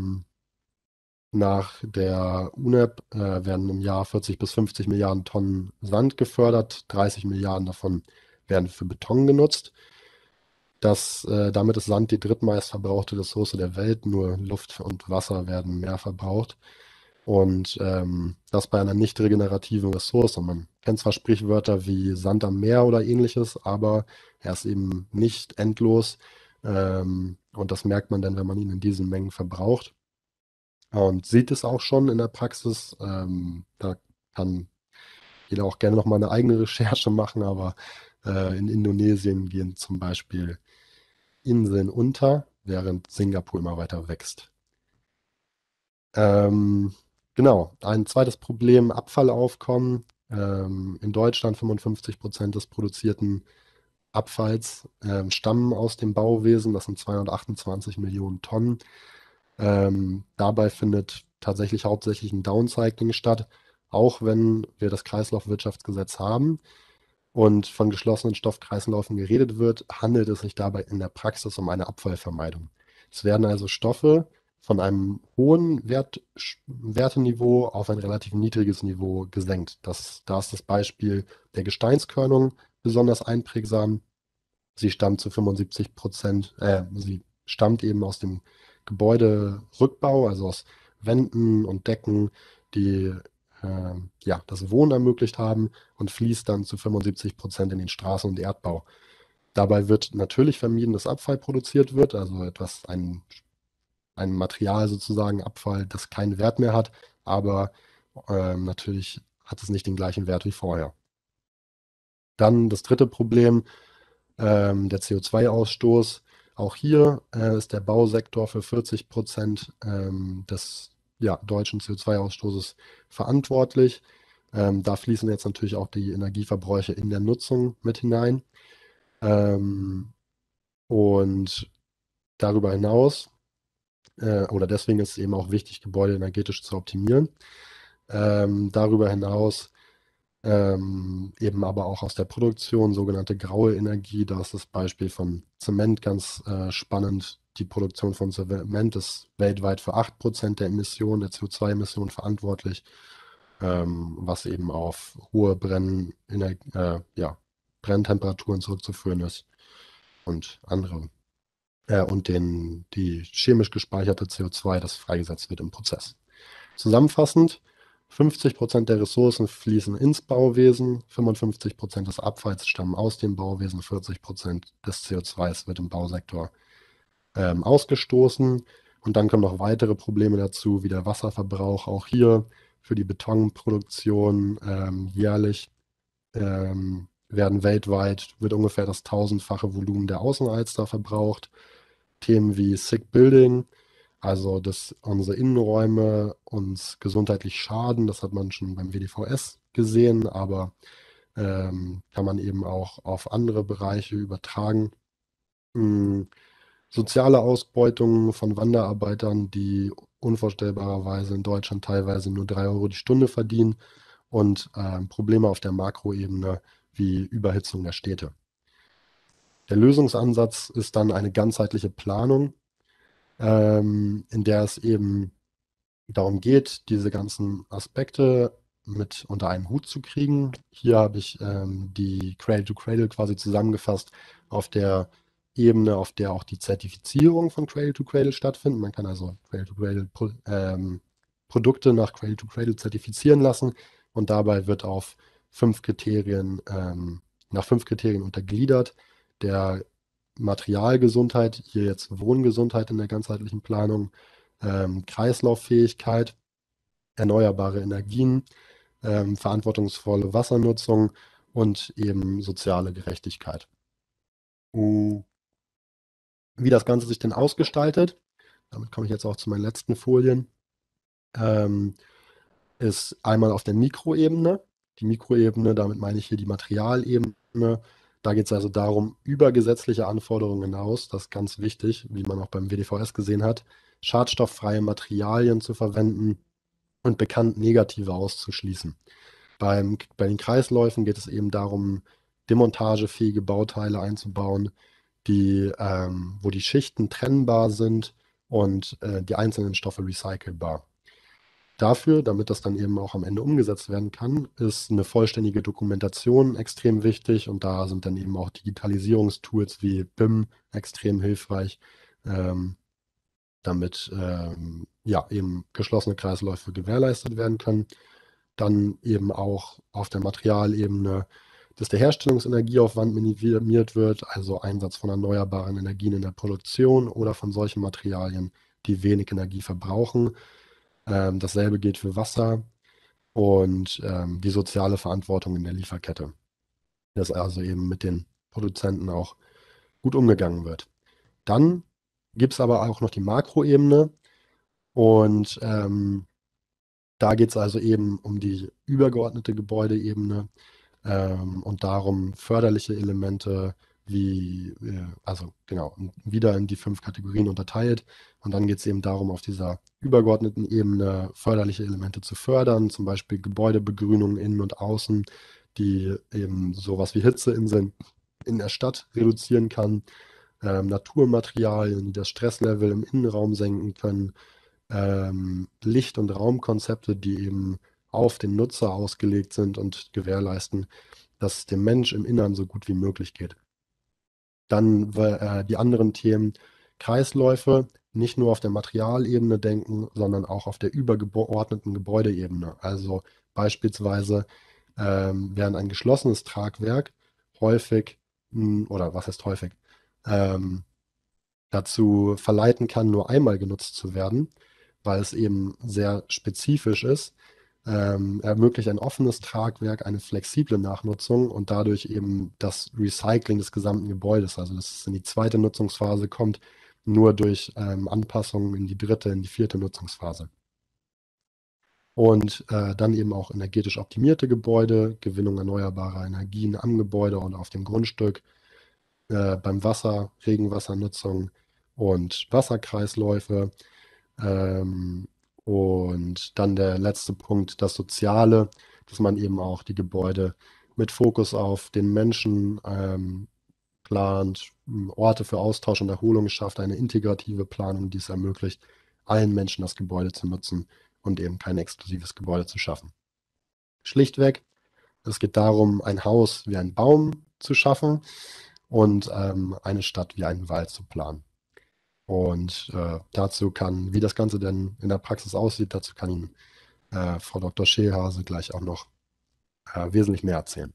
Nach der UNEP werden im Jahr 40 bis 50 Milliarden Tonnen Sand gefördert. 30 Milliarden davon werden für Beton genutzt. Damit ist Sand die drittmeist verbrauchte Ressource der Welt. Nur Luft und Wasser werden mehr verbraucht. Und das bei einer nicht regenerativen Ressource. Man kennt zwar Sprichwörter wie Sand am Meer oder ähnliches, aber er ist eben nicht endlos. Und das merkt man dann, wenn man ihn in diesen Mengen verbraucht. Und sieht es auch schon in der Praxis. Da kann jeder auch gerne noch mal eine eigene Recherche machen, aber in Indonesien gehen zum Beispiel Inseln unter, während Singapur immer weiter wächst. Genau, ein zweites Problem, Abfallaufkommen. In Deutschland 55% des produzierten Abfalls stammen aus dem Bauwesen, das sind 228 Millionen Tonnen. Dabei findet tatsächlich hauptsächlich ein Downcycling statt, auch wenn wir das Kreislaufwirtschaftsgesetz haben und von geschlossenen Stoffkreislaufen geredet wird, handelt es sich dabei in der Praxis um eine Abfallvermeidung. Es werden also Stoffe von einem hohen Werteniveau auf ein relativ niedriges Niveau gesenkt. Da ist das Beispiel der Gesteinskörnung besonders einprägsam. Sie stammt zu 75%, sie stammt eben aus dem Gebäuderückbau, also aus Wänden und Decken, die ja, das Wohnen ermöglicht haben und fließt dann zu 75% in den Straßen- und Erdbau. Dabei wird natürlich vermieden, dass Abfall produziert wird, also ein Material sozusagen, Abfall, das keinen Wert mehr hat, aber natürlich hat es nicht den gleichen Wert wie vorher. Dann das dritte Problem, der CO2-Ausstoß. Auch hier ist der Bausektor für 40% des deutschen CO2-Ausstoßes verantwortlich. Da fließen jetzt natürlich auch die Energieverbräuche in der Nutzung mit hinein. Und darüber hinaus, oder deswegen ist es eben auch wichtig, Gebäude energetisch zu optimieren. Darüber hinaus eben aber auch aus der Produktion, sogenannte graue Energie. Da ist das Beispiel von Zement ganz spannend. Die Produktion von Zement ist weltweit für 8% der Emissionen, der CO2-Emissionen verantwortlich, was eben auf hohe Brenntemperaturen zurückzuführen ist und andere. Und die chemisch gespeicherte CO2, das freigesetzt wird im Prozess. Zusammenfassend, 50% der Ressourcen fließen ins Bauwesen, 55% des Abfalls stammen aus dem Bauwesen, 40% des CO2s wird im Bausektor ausgestoßen. Und dann kommen noch weitere Probleme dazu, wie der Wasserverbrauch. Auch hier für die Betonproduktion jährlich wird ungefähr das 1000-fache Volumen der Außenalster verbraucht. Themen wie Sick Building, Also, dass unsere Innenräume uns gesundheitlich schaden, das hat man schon beim WDVS gesehen, aber kann man eben auch auf andere Bereiche übertragen. Soziale Ausbeutung von Wanderarbeitern, die unvorstellbarerweise in Deutschland teilweise nur 3 Euro die Stunde verdienen und Probleme auf der Makroebene wie Überhitzung der Städte. Der Lösungsansatz ist dann eine ganzheitliche Planung, in der es eben darum geht, diese ganzen Aspekte mit unter einen Hut zu kriegen. Hier habe ich die Cradle-to-Cradle quasi zusammengefasst auf der Ebene, auf der auch die Zertifizierung von Cradle-to-Cradle stattfindet. Man kann also Produkte nach Cradle-to-Cradle zertifizieren lassen und dabei wird auf 5 Kriterien, nach 5 Kriterien untergliedert. Der Materialgesundheit, hier jetzt Wohngesundheit in der ganzheitlichen Planung, Kreislauffähigkeit, erneuerbare Energien, verantwortungsvolle Wassernutzung und eben soziale Gerechtigkeit. Wie das Ganze sich denn ausgestaltet, damit komme ich jetzt auch zu meinen letzten Folien, ist einmal auf der Mikroebene. Die Mikroebene, damit meine ich hier die Materialebene. Da geht es also darum, über gesetzliche Anforderungen hinaus, das ist ganz wichtig, wie man auch beim WDVS gesehen hat, schadstofffreie Materialien zu verwenden und bekannt negative auszuschließen. Bei den Kreisläufen geht es eben darum, demontagefähige Bauteile einzubauen, wo die Schichten trennbar sind und die einzelnen Stoffe recycelbar. Dafür, damit das dann eben auch am Ende umgesetzt werden kann, ist eine vollständige Dokumentation extrem wichtig und da sind dann eben auch Digitalisierungstools wie BIM extrem hilfreich, damit ja, eben geschlossene Kreisläufe gewährleistet werden können. Dann eben auch auf der Materialebene, dass der Herstellungsenergieaufwand minimiert wird, also Einsatz von erneuerbaren Energien in der Produktion oder von solchen Materialien, die wenig Energie verbrauchen. Dasselbe gilt für Wasser und die soziale Verantwortung in der Lieferkette, dass also eben mit den Produzenten auch gut umgegangen wird. Dann gibt es aber auch noch die Makroebene und da geht es also eben um die übergeordnete Gebäudeebene und darum, förderliche Elemente also genau, wieder in die 5 Kategorien unterteilt. Und dann geht es eben darum, auf dieser übergeordneten Ebene förderliche Elemente zu fördern, zum Beispiel Gebäudebegrünung innen und außen, die eben sowas wie Hitzeinseln in der Stadt reduzieren kann, Naturmaterialien, die das Stresslevel im Innenraum senken können, Licht- und Raumkonzepte, die eben auf den Nutzer ausgelegt sind und gewährleisten, dass es dem Mensch im Innern so gut wie möglich geht. Dann die anderen Themen, Kreisläufe, nicht nur auf der Materialebene denken, sondern auch auf der übergeordneten Gebäudeebene. Also beispielsweise während ein geschlossenes Tragwerk häufig, oder was heißt häufig, dazu verleiten kann, nur einmal genutzt zu werden, weil es eben sehr spezifisch ist, ermöglicht ein offenes Tragwerk eine flexible Nachnutzung und dadurch eben das Recycling des gesamten Gebäudes, also dass es in die 2. Nutzungsphase kommt, nur durch Anpassungen in die 3., in die 4. Nutzungsphase. Und dann eben auch energetisch optimierte Gebäude, Gewinnung erneuerbarer Energien am Gebäude und auf dem Grundstück, beim Wasser, Regenwassernutzung und Wasserkreisläufe. Und dann der letzte Punkt, das Soziale, dass man eben auch die Gebäude mit Fokus auf den Menschen plant, Orte für Austausch und Erholung schafft, eine integrative Planung, die es ermöglicht, allen Menschen das Gebäude zu nutzen und eben kein exklusives Gebäude zu schaffen. Schlichtweg, es geht darum, ein Haus wie ein Baum zu schaffen und eine Stadt wie einen Wald zu planen. Und dazu wie das Ganze denn in der Praxis aussieht, dazu kann Ihnen Frau Dr. Scheelhase gleich auch noch wesentlich mehr erzählen.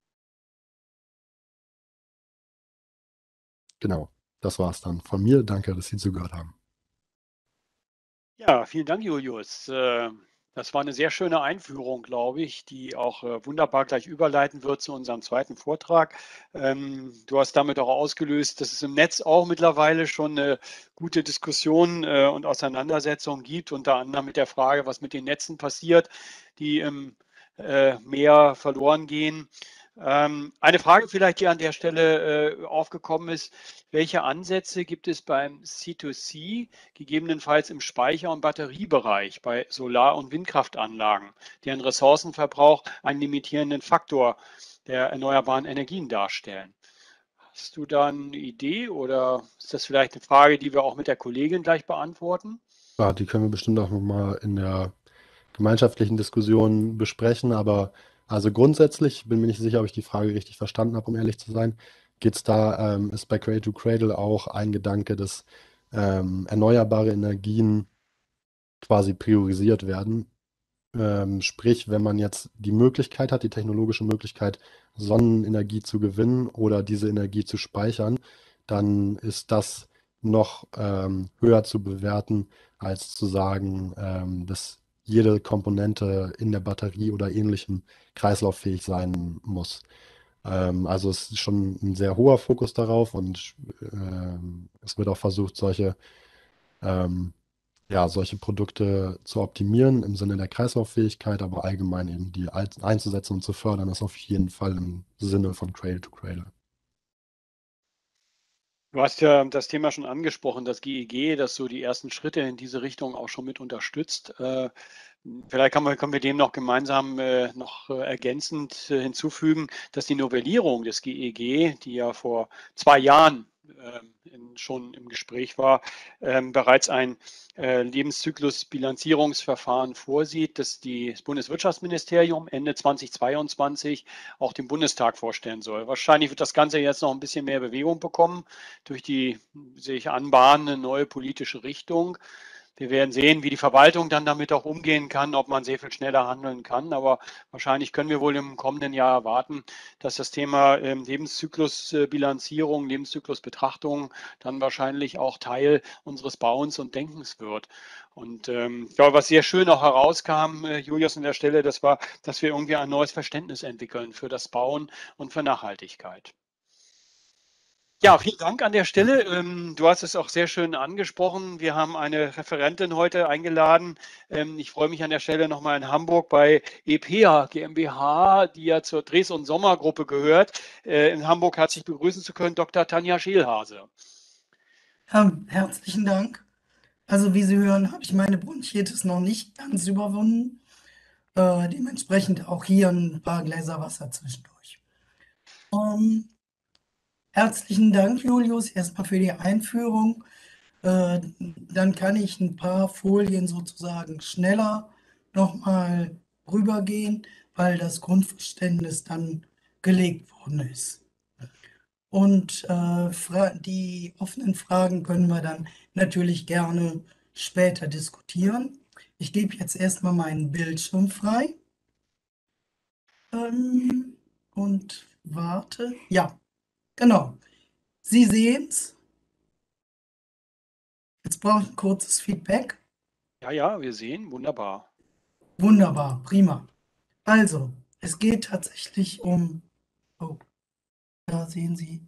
Genau, das war es dann von mir. Danke, dass Sie zugehört haben. Ja, vielen Dank, Julius. Das war eine sehr schöne Einführung, glaube ich, die auch wunderbar gleich überleiten wird zu unserem zweiten Vortrag. Du hast damit auch ausgelöst, dass es im Netz auch mittlerweile schon eine gute Diskussion und Auseinandersetzung gibt, unter anderem mit der Frage, was mit den Netzen passiert, die im Meer verloren gehen. Eine Frage vielleicht, die an der Stelle aufgekommen ist: Welche Ansätze gibt es beim C2C, gegebenenfalls im Speicher- und Batteriebereich bei Solar- und Windkraftanlagen, deren Ressourcenverbrauch einen limitierenden Faktor der erneuerbaren Energien darstellen? Hast du da eine Idee oder ist das vielleicht eine Frage, die wir auch mit der Kollegin gleich beantworten? Ja, die können wir bestimmt auch nochmal in der gemeinschaftlichen Diskussion besprechen, aber also grundsätzlich, ich bin mir nicht sicher, ob ich die Frage richtig verstanden habe, um ehrlich zu sein, ist bei Cradle to Cradle auch ein Gedanke, dass erneuerbare Energien quasi priorisiert werden. Sprich, wenn man jetzt die Möglichkeit hat, die technologische Möglichkeit, Sonnenenergie zu gewinnen oder diese Energie zu speichern, dann ist das noch höher zu bewerten, als zu sagen, dass jede Komponente in der Batterie oder ähnlichem kreislauffähig sein muss. Also es ist schon ein sehr hoher Fokus darauf und es wird auch versucht, ähm, solche Produkte zu optimieren im Sinne der Kreislauffähigkeit, aber allgemein eben die einzusetzen und zu fördern, ist auf jeden Fall im Sinne von Cradle to Cradle. Du hast ja das Thema schon angesprochen, das GEG, das so die ersten Schritte in diese Richtung auch schon mit unterstützt. Vielleicht können wir dem noch gemeinsam noch ergänzend hinzufügen, dass die Novellierung des GEG, die ja vor 2 Jahren schon im Gespräch war, bereits ein Lebenszyklusbilanzierungsverfahren vorsieht, das das Bundeswirtschaftsministerium Ende 2022 auch dem Bundestag vorstellen soll. Wahrscheinlich wird das Ganze jetzt noch ein bisschen mehr Bewegung bekommen durch die sich anbahnende neue politische Richtung. Wir werden sehen, wie die Verwaltung dann damit auch umgehen kann, ob man sehr viel schneller handeln kann. Aber wahrscheinlich können wir wohl im kommenden Jahr erwarten, dass das Thema Lebenszyklusbilanzierung, Lebenszyklusbetrachtung dann wahrscheinlich auch Teil unseres Bauens und Denkens wird. Und ich glaube, was sehr schön auch herauskam, Julius, an der Stelle, das war, dass wir irgendwie ein neues Verständnis entwickeln für das Bauen und für Nachhaltigkeit. Ja, vielen Dank an der Stelle. Du hast es auch sehr schön angesprochen. Wir haben eine Referentin heute eingeladen. Ich freue mich an der Stelle nochmal in Hamburg bei EPA GmbH, die ja zur Dres- und Sommergruppe gehört, in Hamburg herzlich begrüßen zu können, Dr. Tanja Scheelhase. Herzlichen Dank. Also wie Sie hören, habe ich meine Bronchitis noch nicht ganz überwunden. Dementsprechend auch hier ein paar Gläser Wasser zwischendurch. Herzlichen Dank, Julius, erstmal für die Einführung. Dann kann ich ein paar Folien sozusagen schneller nochmal rübergehen, weil das Grundverständnis dann gelegt worden ist. Und die offenen Fragen können wir dann natürlich gerne später diskutieren. Ich gebe jetzt erstmal meinen Bildschirm frei und warte. Ja, genau. Sie sehen es. Jetzt brauche ich ein kurzes Feedback. Ja, ja, wir sehen, wunderbar. Wunderbar, prima. Also, es geht tatsächlich um, oh, da sehen Sie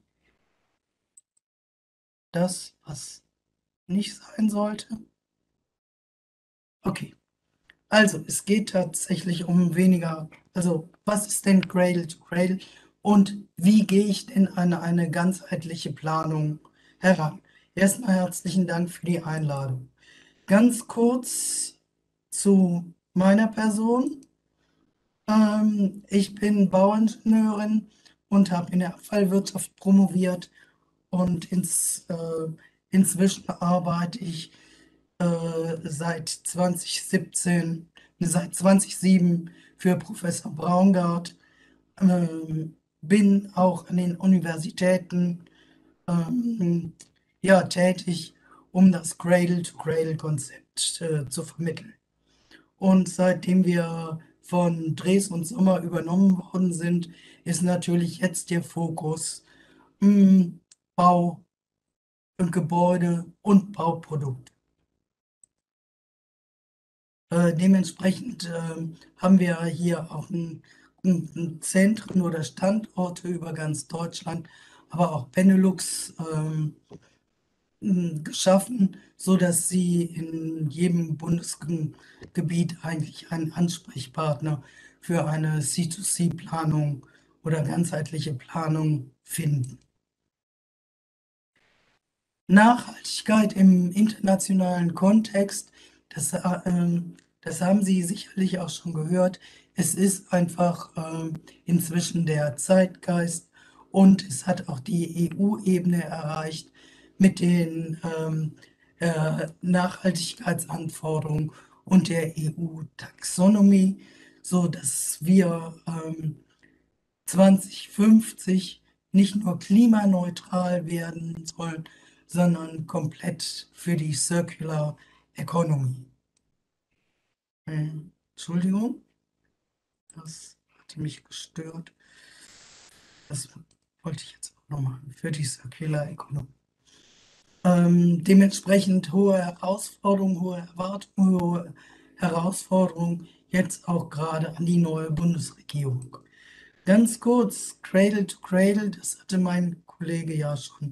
das, was nicht sein sollte. Okay, also es geht tatsächlich um weniger, also was ist denn Cradle to Cradle und wie gehe ich denn an eine ganzheitliche Planung heran? Erstmal herzlichen Dank für die Einladung. Ganz kurz zu meiner Person. Ich bin Bauingenieurin und habe in der Abfallwirtschaft promoviert und inzwischen arbeite ich seit 2017, seit 2007 für Professor Braungart, bin auch an den Universitäten ja, tätig, um das Cradle-to-Cradle-Konzept zu vermitteln. Und seitdem wir von Dres und Sommer übernommen worden sind, ist natürlich jetzt der Fokus Bau und Gebäude und Bauprodukte. Dementsprechend haben wir hier auch Zentren oder Standorte über ganz Deutschland, aber auch Benelux geschaffen, sodass Sie in jedem Bundesgebiet eigentlich einen Ansprechpartner für eine C2C-Planung oder ganzheitliche Planung finden. Nachhaltigkeit im internationalen Kontext, das haben Sie sicherlich auch schon gehört. Es ist einfach inzwischen der Zeitgeist und es hat auch die EU-Ebene erreicht mit den Nachhaltigkeitsanforderungen und der EU-Taxonomie, so dass wir 2050 nicht nur klimaneutral werden sollen, sondern komplett für die Circular Economy. Entschuldigung, das hatte mich gestört. Das wollte ich jetzt auch nochmal für die Circular Economy. Dementsprechend hohe Herausforderungen, hohe Erwartungen, hohe Herausforderungen jetzt auch gerade an die neue Bundesregierung. Ganz kurz, Cradle to Cradle, das hatte mein Kollege ja schon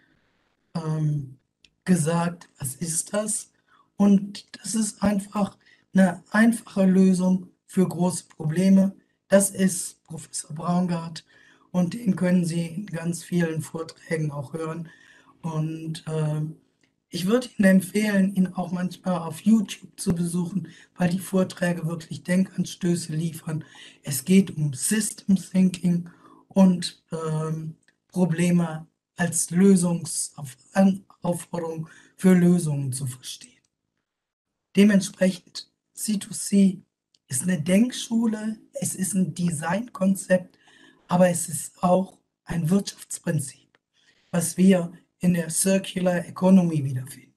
gesagt, was ist das? Und das ist einfach eine einfache Lösung für große Probleme. Das ist Professor Braungart und den können Sie in ganz vielen Vorträgen auch hören. Und ich würde Ihnen empfehlen, ihn auch manchmal auf YouTube zu besuchen, weil die Vorträge wirklich Denkanstöße liefern. Es geht um System Thinking und Probleme als Aufforderung für Lösungen zu verstehen. Dementsprechend C2C ist eine Denkschule, es ist ein Designkonzept, aber es ist auch ein Wirtschaftsprinzip, was wir in der Circular Economy wiederfinden.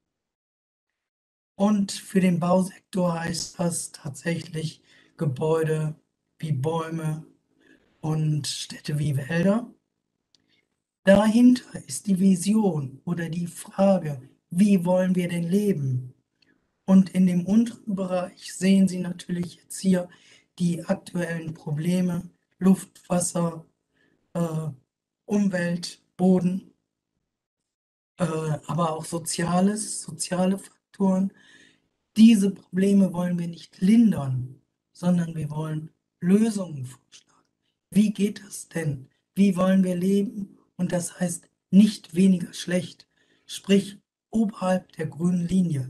Und für den Bausektor heißt das tatsächlich Gebäude wie Bäume und Städte wie Wälder. Dahinter ist die Vision oder die Frage, wie wollen wir denn leben? Und in dem unteren Bereich sehen Sie natürlich jetzt hier die aktuellen Probleme, Luft, Wasser, Umwelt, Boden, aber auch soziale Faktoren. Diese Probleme wollen wir nicht lindern, sondern wir wollen Lösungen vorschlagen. Wie geht das denn? Wie wollen wir leben? Und das heißt nicht weniger schlecht, sprich oberhalb der grünen Linie.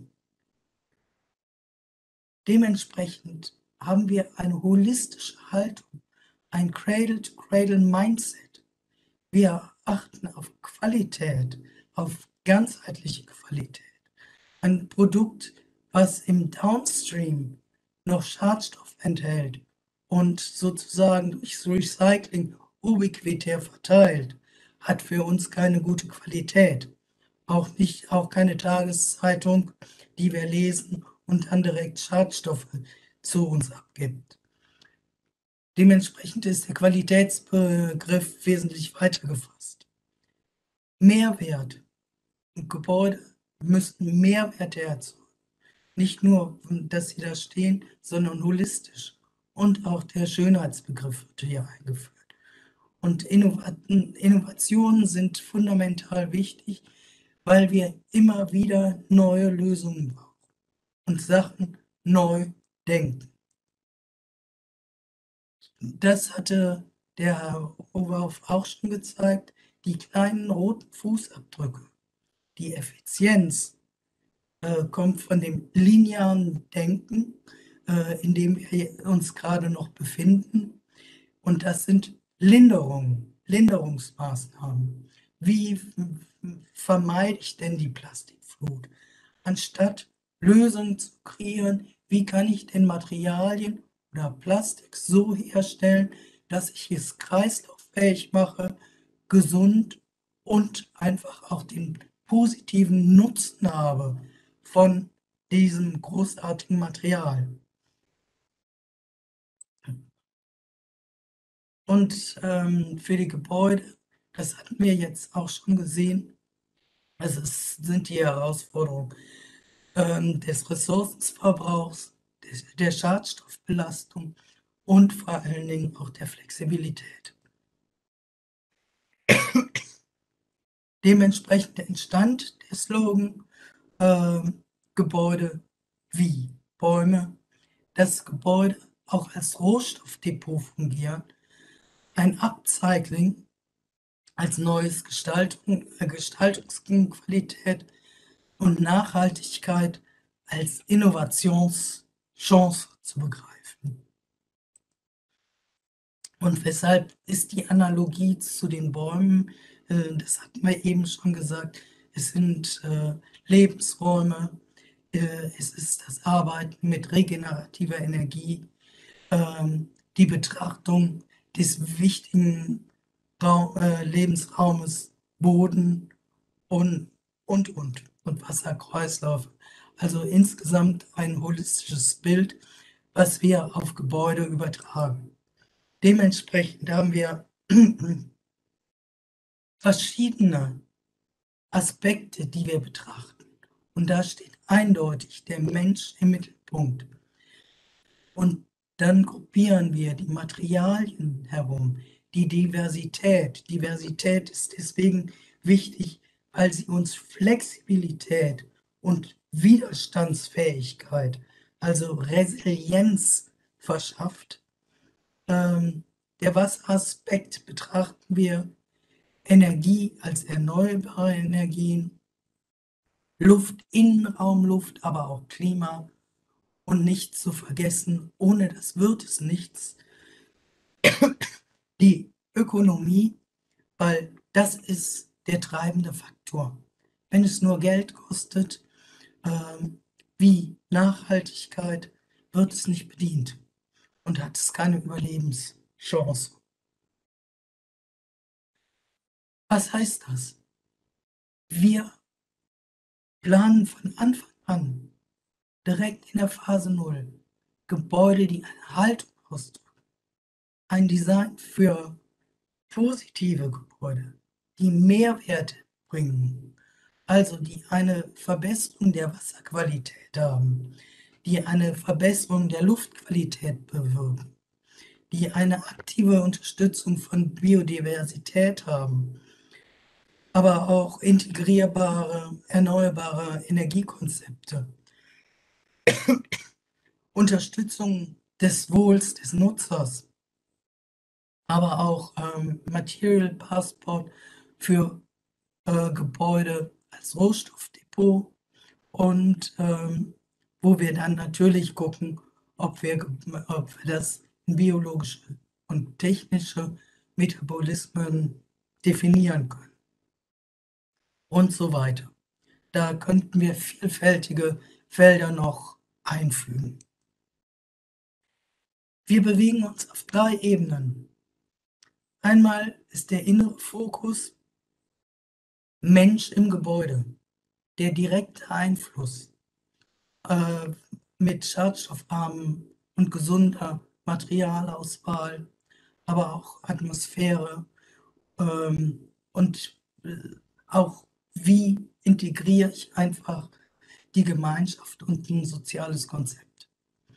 Dementsprechend haben wir eine holistische Haltung, ein Cradle-to-Cradle-Mindset. Wir achten auf Qualität, auf ganzheitliche Qualität. Ein Produkt, was im Downstream noch Schadstoff enthält und sozusagen durchs Recycling ubiquitär verteilt, hat für uns keine gute Qualität. Auch keine Tageszeitung, die wir lesen und dann direkt Schadstoffe zu uns abgibt. Dementsprechend ist der Qualitätsbegriff wesentlich weiter gefasst. Mehrwert. Gebäude müssten Mehrwerte erzeugen. Nicht nur, dass sie da stehen, sondern holistisch. Und auch der Schönheitsbegriff wird hier eingeführt. Und Innovationen sind fundamental wichtig, weil wir immer wieder neue Lösungen brauchen und Sachen neu denken. Das hatte der Herr Overhoff auch schon gezeigt, die kleinen roten Fußabdrücke, die Effizienz kommt von dem linearen Denken, in dem wir uns gerade noch befinden. Und das sind Linderungsmaßnahmen. Wie vermeide ich denn die Plastikflut? Anstatt Lösungen zu kreieren, wie kann ich denn Materialien oder Plastik so herstellen, dass ich es kreislauffähig mache, gesund und einfach auch den positiven Nutzen habe von diesem großartigen Material. Und für die Gebäude, das hatten wir jetzt auch schon gesehen, also es sind die Herausforderungen des Ressourcenverbrauchs, der Schadstoffbelastung und vor allen Dingen auch der Flexibilität. Dementsprechend entstand der Slogan Gebäude wie Bäume, das Gebäude auch als Rohstoffdepot fungieren, ein Upcycling als neues Gestaltungsqualität und Nachhaltigkeit als Innovationschance zu begreifen. Und weshalb ist die Analogie zu den Bäumen, das hatten wir eben schon gesagt, es sind Lebensräume, es ist das Arbeiten mit regenerativer Energie, die Betrachtung des wichtigen Lebensraumes Boden und Wasserkreislauf. Also insgesamt ein holistisches Bild, was wir auf Gebäude übertragen. Dementsprechend haben wir verschiedene Aspekte, die wir betrachten. Und da steht eindeutig der Mensch im Mittelpunkt. Und dann gruppieren wir die Materialien herum, die Diversität. Diversität ist deswegen wichtig, weil sie uns Flexibilität und Widerstandsfähigkeit, also Resilienz verschafft. Der Wasseraspekt betrachten wir Energie als erneuerbare Energien, Luft, Innenraumluft, aber auch Klima und nicht zu vergessen, ohne das wird es nichts, die Ökonomie, weil das ist der treibende Faktor. Wenn es nur Geld kostet, wie Nachhaltigkeit, wird es nicht bedient und hat es keine Überlebenschance. Was heißt das? Wir planen von Anfang an, direkt in der Phase 0, Gebäude, die eine Haltung ausdrücken. Ein Design für positive Gebäude, die Mehrwerte bringen, also die eine Verbesserung der Wasserqualität haben, die eine Verbesserung der Luftqualität bewirken, die eine aktive Unterstützung von Biodiversität haben, aber auch integrierbare, erneuerbare Energiekonzepte, Unterstützung des Wohls des Nutzers, aber auch Material Passport für Gebäude als Rohstoffdepot und wo wir dann natürlich gucken, ob wir das in biologische und technische Metabolismen definieren können und so weiter. Da könnten wir vielfältige Felder noch einfügen. Wir bewegen uns auf 3 Ebenen. Einmal ist der innere Fokus Mensch im Gebäude, der direkte Einfluss mit schadstoffarmen und gesunder Materialauswahl, aber auch Atmosphäre und auch wie integriere ich einfach die Gemeinschaft und ein soziales Konzept.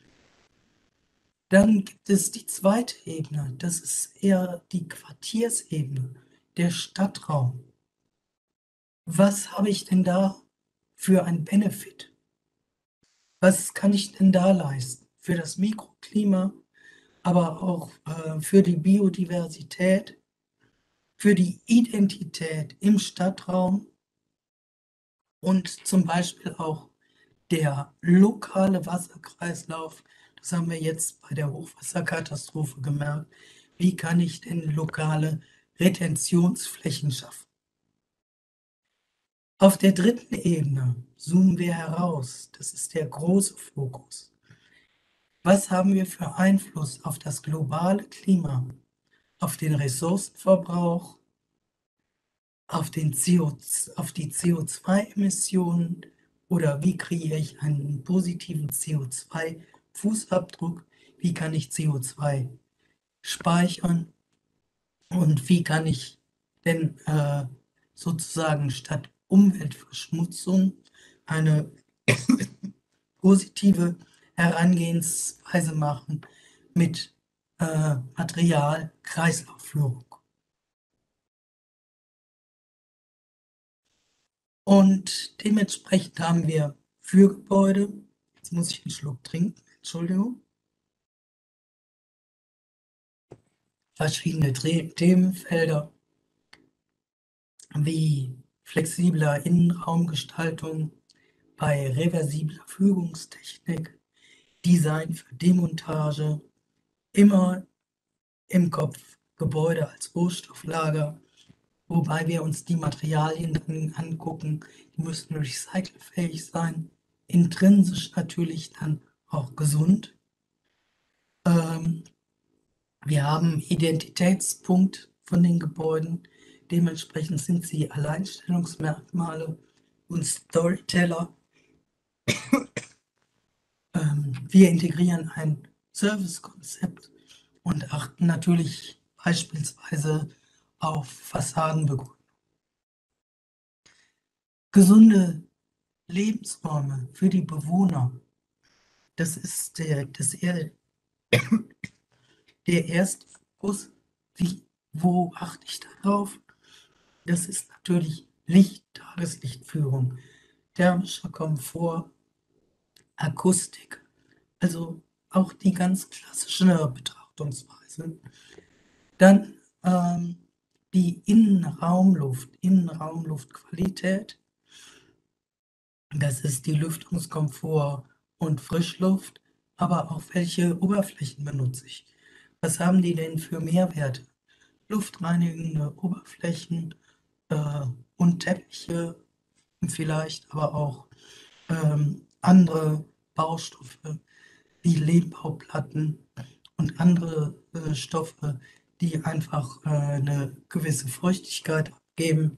Dann gibt es die zweite Ebene, das ist eher die Quartiersebene, der Stadtraum. Was habe ich denn da für einen Benefit? Was kann ich denn da leisten? Für das Mikroklima, aber auch für die Biodiversität, für die Identität im Stadtraum und zum Beispiel auch der lokale Wasserkreislauf. Das haben wir jetzt bei der Hochwasserkatastrophe gemerkt. Wie kann ich denn lokale Retentionsflächen schaffen? Auf der dritten Ebene zoomen wir heraus. Das ist der große Fokus. Was haben wir für Einfluss auf das globale Klima, auf den Ressourcenverbrauch, auf die CO2-Emissionen oder wie kreiere ich einen positiven CO2-Fußabdruck? Wie kann ich CO2 speichern? Und wie kann ich denn sozusagen statt Umweltverschmutzung eine positive Herangehensweise machen mit Material-Kreislaufführung. Und dementsprechend haben wir für Gebäude, jetzt muss ich einen Schluck trinken, Entschuldigung, verschiedene Themenfelder wie flexibler Innenraumgestaltung bei reversibler Fügungstechnik, Design für Demontage, immer im Kopf Gebäude als Rohstofflager, wobei wir uns die Materialien dann angucken, die müssen recycelfähig sein, intrinsisch natürlich dann auch gesund. Wir haben Identitätspunkt von den Gebäuden, dementsprechend sind sie Alleinstellungsmerkmale und Storyteller. Wir integrieren ein Servicekonzept und achten natürlich beispielsweise auf Fassadenbegrünung. Gesunde Lebensräume für die Bewohner, das ist der erste Fokus. Wo achte ich darauf? Das ist natürlich Licht, Tageslichtführung, thermischer Komfort, Akustik, also auch die ganz klassische Betrachtungsweise. Dann die Innenraumluftqualität. Das ist die Lüftungskomfort und Frischluft, aber auch welche Oberflächen benutze ich? Was haben die denn für Mehrwerte? Luftreinigende Oberflächen und Teppiche, vielleicht aber auch andere Baustoffe wie Lehmbauplatten und andere Stoffe, die einfach eine gewisse Feuchtigkeit abgeben.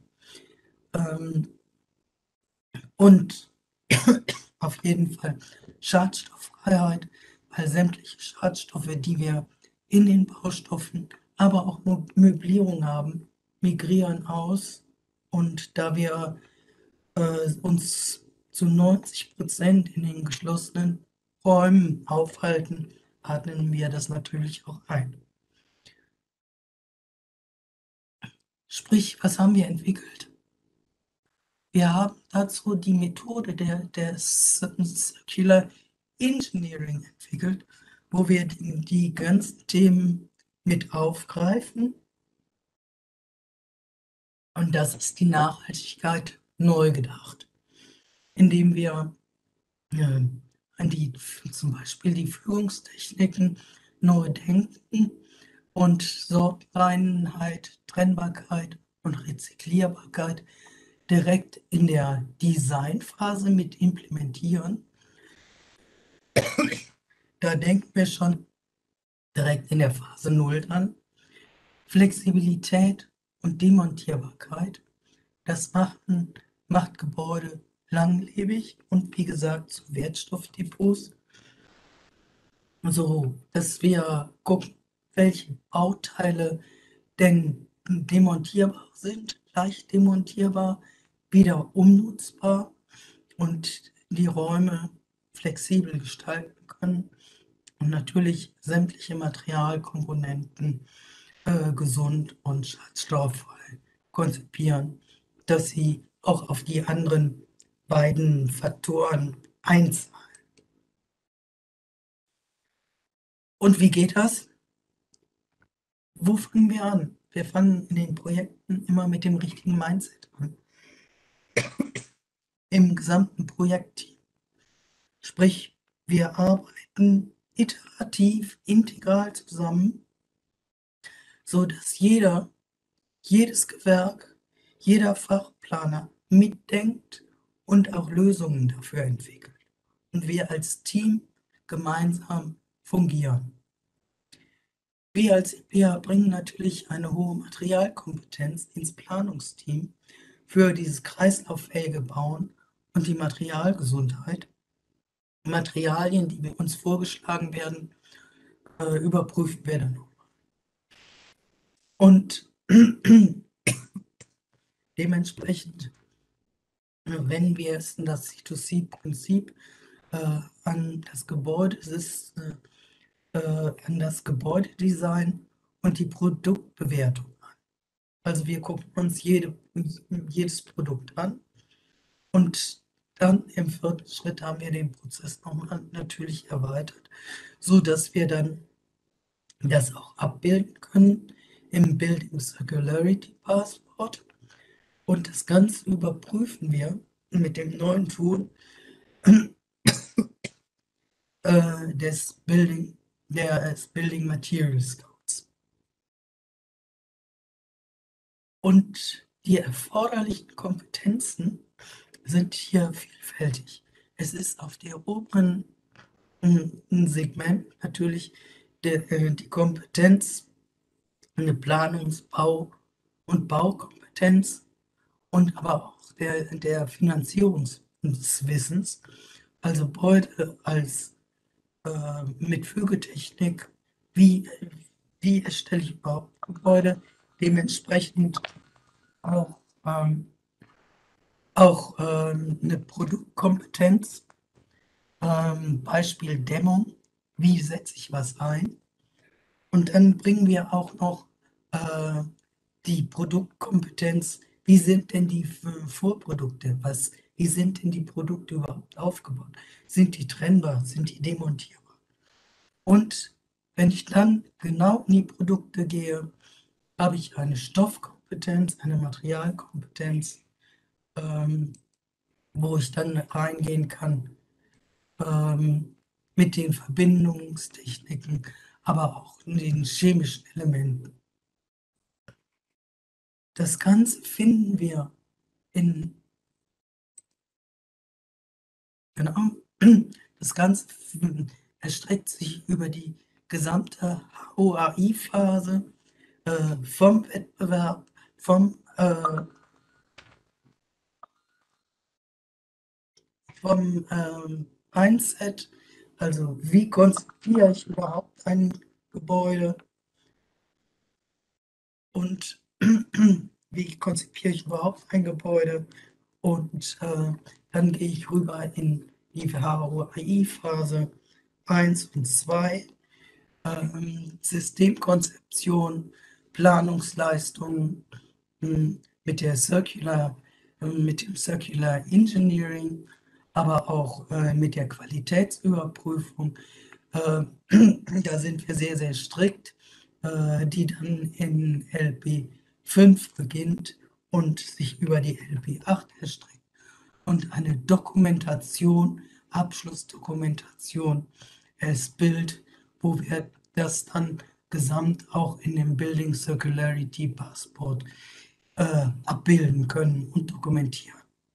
Und auf jeden Fall Schadstofffreiheit, weil sämtliche Schadstoffe, die wir in den Baustoffen, aber auch Möblierung haben, migrieren aus. Und da wir uns zu 90% in den geschlossenen Räumen aufhalten, atmen wir das natürlich auch ein. Sprich, was haben wir entwickelt? Wir haben dazu die Methode der Circular Engineering entwickelt, wo wir die ganzen Themen mit aufgreifen. Und das ist die Nachhaltigkeit neu gedacht, indem wir zum Beispiel die Führungstechniken neu denken und Sortreinheit, Trennbarkeit und Rezyklierbarkeit direkt in der Designphase mit implementieren. Da denken wir schon direkt in der Phase 0 dran. Flexibilität und Demontierbarkeit, das macht Gebäude langlebig und wie gesagt zu Wertstoffdepots. So, dass wir gucken, welche Bauteile denn demontierbar sind, leicht demontierbar, wieder umnutzbar und die Räume flexibel gestalten können und natürlich sämtliche Materialkomponenten gesund und schadstofffrei konzipieren, dass sie auch auf die anderen beiden Faktoren einzahlen. Und wie geht das? Wo fangen wir an? Wir fangen in den Projekten immer mit dem richtigen Mindset an. Im gesamten Projektteam. Sprich, wir arbeiten iterativ, integral zusammen, sodass jedes Gewerk, jeder Fachplaner mitdenkt und auch Lösungen dafür entwickelt. Und wir als Team gemeinsam fungieren. Wir als EPA bringen natürlich eine hohe Materialkompetenz ins Planungsteam für dieses kreislauffähige Bauen und die Materialgesundheit. Materialien, die uns vorgeschlagen werden, überprüfen wir dann nochmal. Und dementsprechend wenden wir es in das C2C-Prinzip, an das Gebäude, an das Gebäudedesign und die Produktbewertung an. Also wir gucken uns jedes Produkt an und dann im 4. Schritt haben wir den Prozess nochmal natürlich erweitert, sodass wir dann das auch abbilden können im Building Circularity Passport. Und das Ganze überprüfen wir mit dem neuen Tool des Building Materials Codes. Und die erforderlichen Kompetenzen sind hier vielfältig. Es ist auf der oberen Segment natürlich die Kompetenz, eine Planungsbau- und Baukompetenz und aber auch der Finanzierungswissens, also Gebäude als mit Fügetechnik, wie erstelle ich überhaupt Gebäude, dementsprechend auch, eine Produktkompetenz, Beispiel Dämmung, wie setze ich was ein. Und dann bringen wir auch noch die Produktkompetenz, wie sind denn die Vorprodukte, wie sind denn die Produkte überhaupt aufgebaut? Sind die trennbar, sind die demontierbar? Und wenn ich dann genau in die Produkte gehe, habe ich eine Stoffkompetenz, eine Materialkompetenz, wo ich dann reingehen kann mit den Verbindungstechniken, aber auch in den chemischen Elementen. Das Ganze finden wir das Ganze erstreckt sich über die gesamte HOAI-Phase vom Wettbewerb, vom Mindset, also wie konzipiere ich überhaupt ein Gebäude und wie konzipiere ich überhaupt ein Gebäude und dann gehe ich rüber in die HOAI-Phase 1 und 2, Systemkonzeption, Planungsleistung mit dem Circular Engineering, aber auch mit der Qualitätsüberprüfung. Da sind wir sehr, sehr strikt, die dann in LP 5 beginnt und sich über die LP 8 erstreckt. Und eine Dokumentation, Abschlussdokumentation als Bild, wo wir das dann gesamt auch in dem Building Circularity Passport abbilden können und dokumentieren.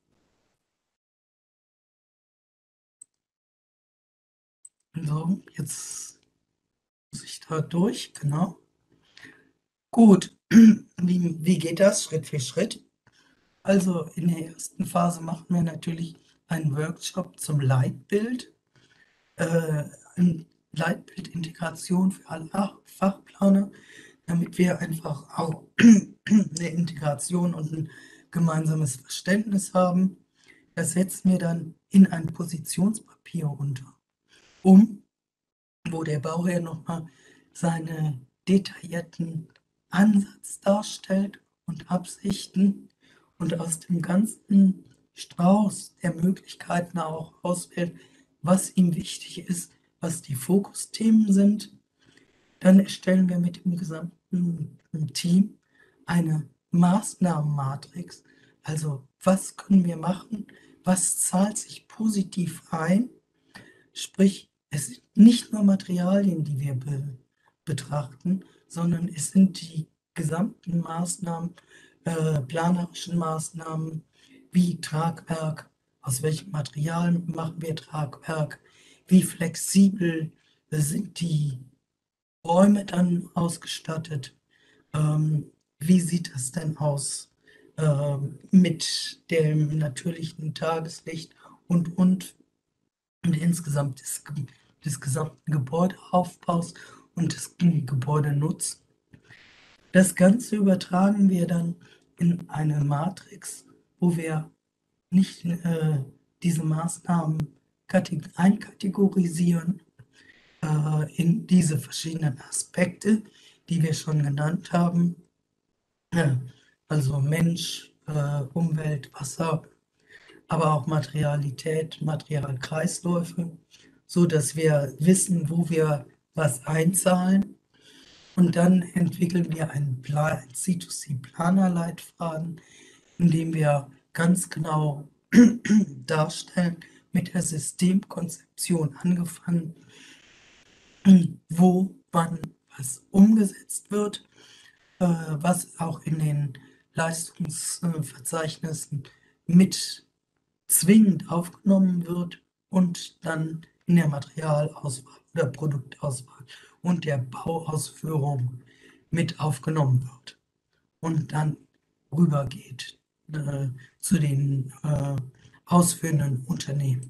So, jetzt muss ich da durch, genau. Gut, wie geht das Schritt für Schritt? Also in der ersten Phase machen wir natürlich einen Workshop zum Leitbild, eine Leitbildintegration für alle Fachplaner, damit wir einfach auch eine Integration und ein gemeinsames Verständnis haben. Das setzen wir dann in ein Positionspapier unter, wo der Bauherr nochmal seine detaillierten Ansatz darstellt und Absichten und aus dem ganzen Strauß der Möglichkeiten auch auswählt, was ihm wichtig ist, was die Fokusthemen sind. Dann erstellen wir mit dem gesamten Team eine Maßnahmenmatrix. Also was können wir machen? Was zahlt sich positiv ein? Sprich, es sind nicht nur Materialien, die wir betrachten, sondern es sind die gesamten Maßnahmen, planerischen Maßnahmen wie Tragwerk, aus welchem Material machen wir Tragwerk, wie flexibel sind die Räume dann ausgestattet, wie sieht das denn aus mit dem natürlichen Tageslicht und insgesamt des gesamten Gebäudeaufbaus und des Gebäudenutzens. Das Ganze übertragen wir dann in eine Matrix, wo wir nicht diese Maßnahmen einkategorisieren in diese verschiedenen Aspekte, die wir schon genannt haben. Also Mensch, Umwelt, Wasser, aber auch Materialität, Materialkreisläufe, so dass wir wissen, wo wir was einzahlen. Und dann entwickeln wir einen C2C-Planerleitfaden, in dem wir ganz genau darstellen, mit der Systemkonzeption angefangen, wo, wann was umgesetzt wird, was auch in den Leistungsverzeichnissen mit zwingend aufgenommen wird und dann in der Materialauswahl oder Produktauswahl und der Bauausführung mit aufgenommen wird und dann rübergeht zu den ausführenden Unternehmen.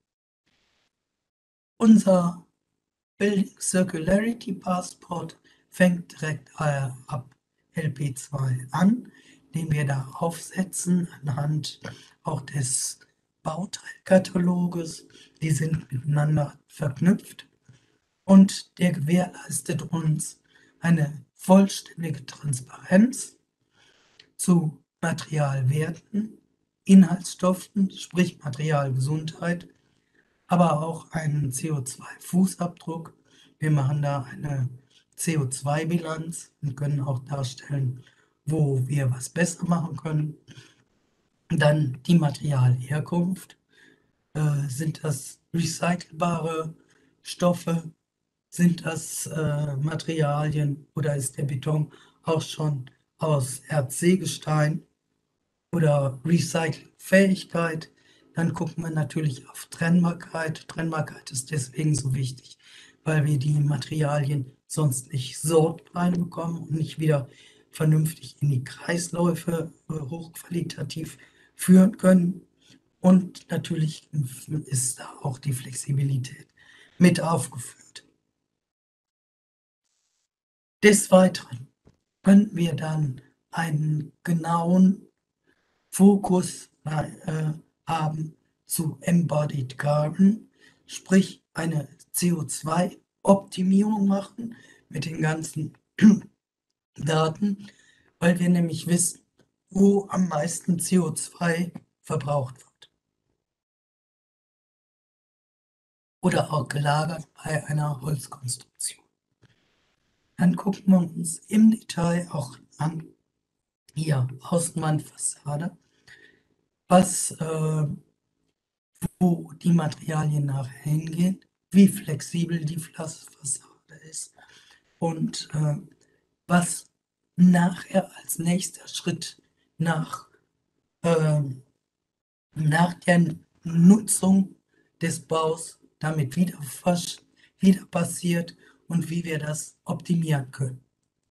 Unser Building Circularity Passport fängt direkt ab LP2 an, den wir da aufsetzen anhand auch des Bauteilkataloges. Die sind miteinander verknüpft und der gewährleistet uns eine vollständige Transparenz zu Materialwerten, Inhaltsstoffen, sprich Materialgesundheit, aber auch einen CO2-Fußabdruck. Wir machen da eine CO2-Bilanz und können auch darstellen, wo wir was besser machen können. Dann die Materialherkunft. Sind das recycelbare Stoffe? Sind das Materialien oder ist der Beton auch schon aus Erzsägestein oder Recyclingfähigkeit? Dann gucken wir natürlich auf Trennbarkeit. Trennbarkeit ist deswegen so wichtig, weil wir die Materialien sonst nicht sortrein bekommen und nicht wieder vernünftig in die Kreisläufe hochqualitativ führen können. Und natürlich ist da auch die Flexibilität mit aufgeführt. Des Weiteren können wir dann einen genauen Fokus haben zu Embodied Carbon, sprich eine CO2-Optimierung machen mit den ganzen Daten, weil wir nämlich wissen, wo am meisten CO2 verbraucht wird. Oder auch gelagert bei einer Holzkonstruktion. Dann gucken wir uns im Detail auch an, hier Außenwandfassade, wo die Materialien nachher hingehen, wie flexibel die Fassade ist und was nachher als nächster Schritt nach der Nutzung des Baus damit wieder passiert und wie wir das optimieren können.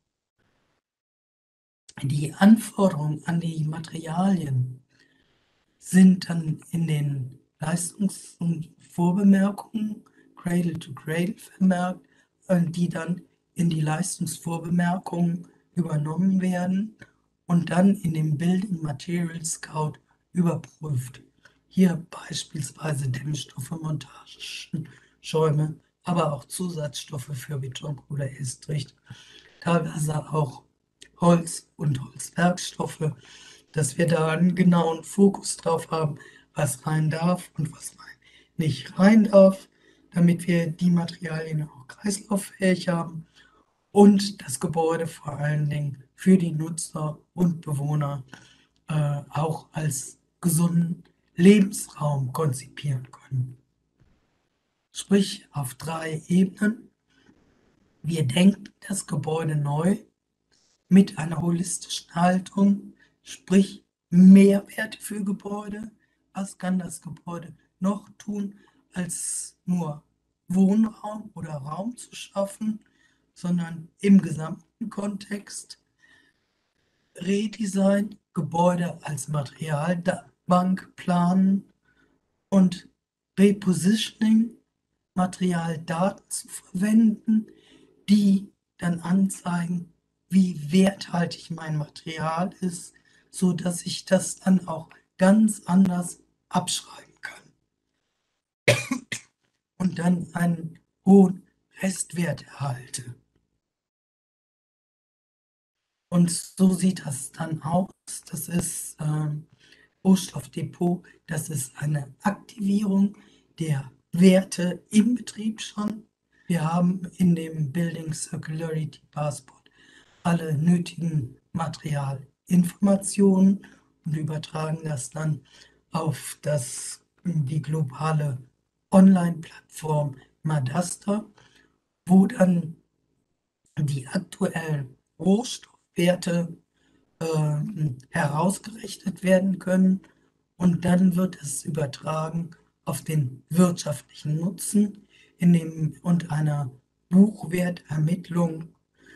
Die Anforderungen an die Materialien sind dann in den Leistungs- und Vorbemerkungen Cradle to Cradle vermerkt, die dann in die Leistungsvorbemerkungen übernommen werden und dann in dem Building Material Scout überprüft. Hier beispielsweise Dämmstoffe, Montageschäume, aber auch Zusatzstoffe für Beton oder Estrich, teilweise auch Holz und Holzwerkstoffe, dass wir da einen genauen Fokus drauf haben, was rein darf und was nicht rein darf, damit wir die Materialien auch kreislauffähig haben und das Gebäude vor allen Dingen für die Nutzer und Bewohner auch als gesunden Lebensraum konzipieren können. Sprich auf 3 Ebenen. Wir denken das Gebäude neu mit einer holistischen Haltung, sprich Mehrwert für Gebäude. Was kann das Gebäude noch tun, als nur Wohnraum oder Raum zu schaffen, sondern im gesamten Kontext Redesign, Gebäude als Materialbank planen und Repositioning, Materialdaten zu verwenden, die dann anzeigen, wie werthaltig mein Material ist, so dass ich das dann auch ganz anders abschreiben kann. und dann einen hohen Restwert erhalte. Und so sieht das dann aus. Das ist Rohstoffdepot. Das ist eine Aktivierung der Werte im Betrieb schon. Wir haben in dem Building Circularity Passport alle nötigen Materialinformationen und übertragen das dann auf die globale Online-Plattform Madaster, wo dann die aktuellen Rohstoffwerte herausgerechnet werden können und dann wird es übertragen auf den wirtschaftlichen Nutzen und einer Buchwertermittlung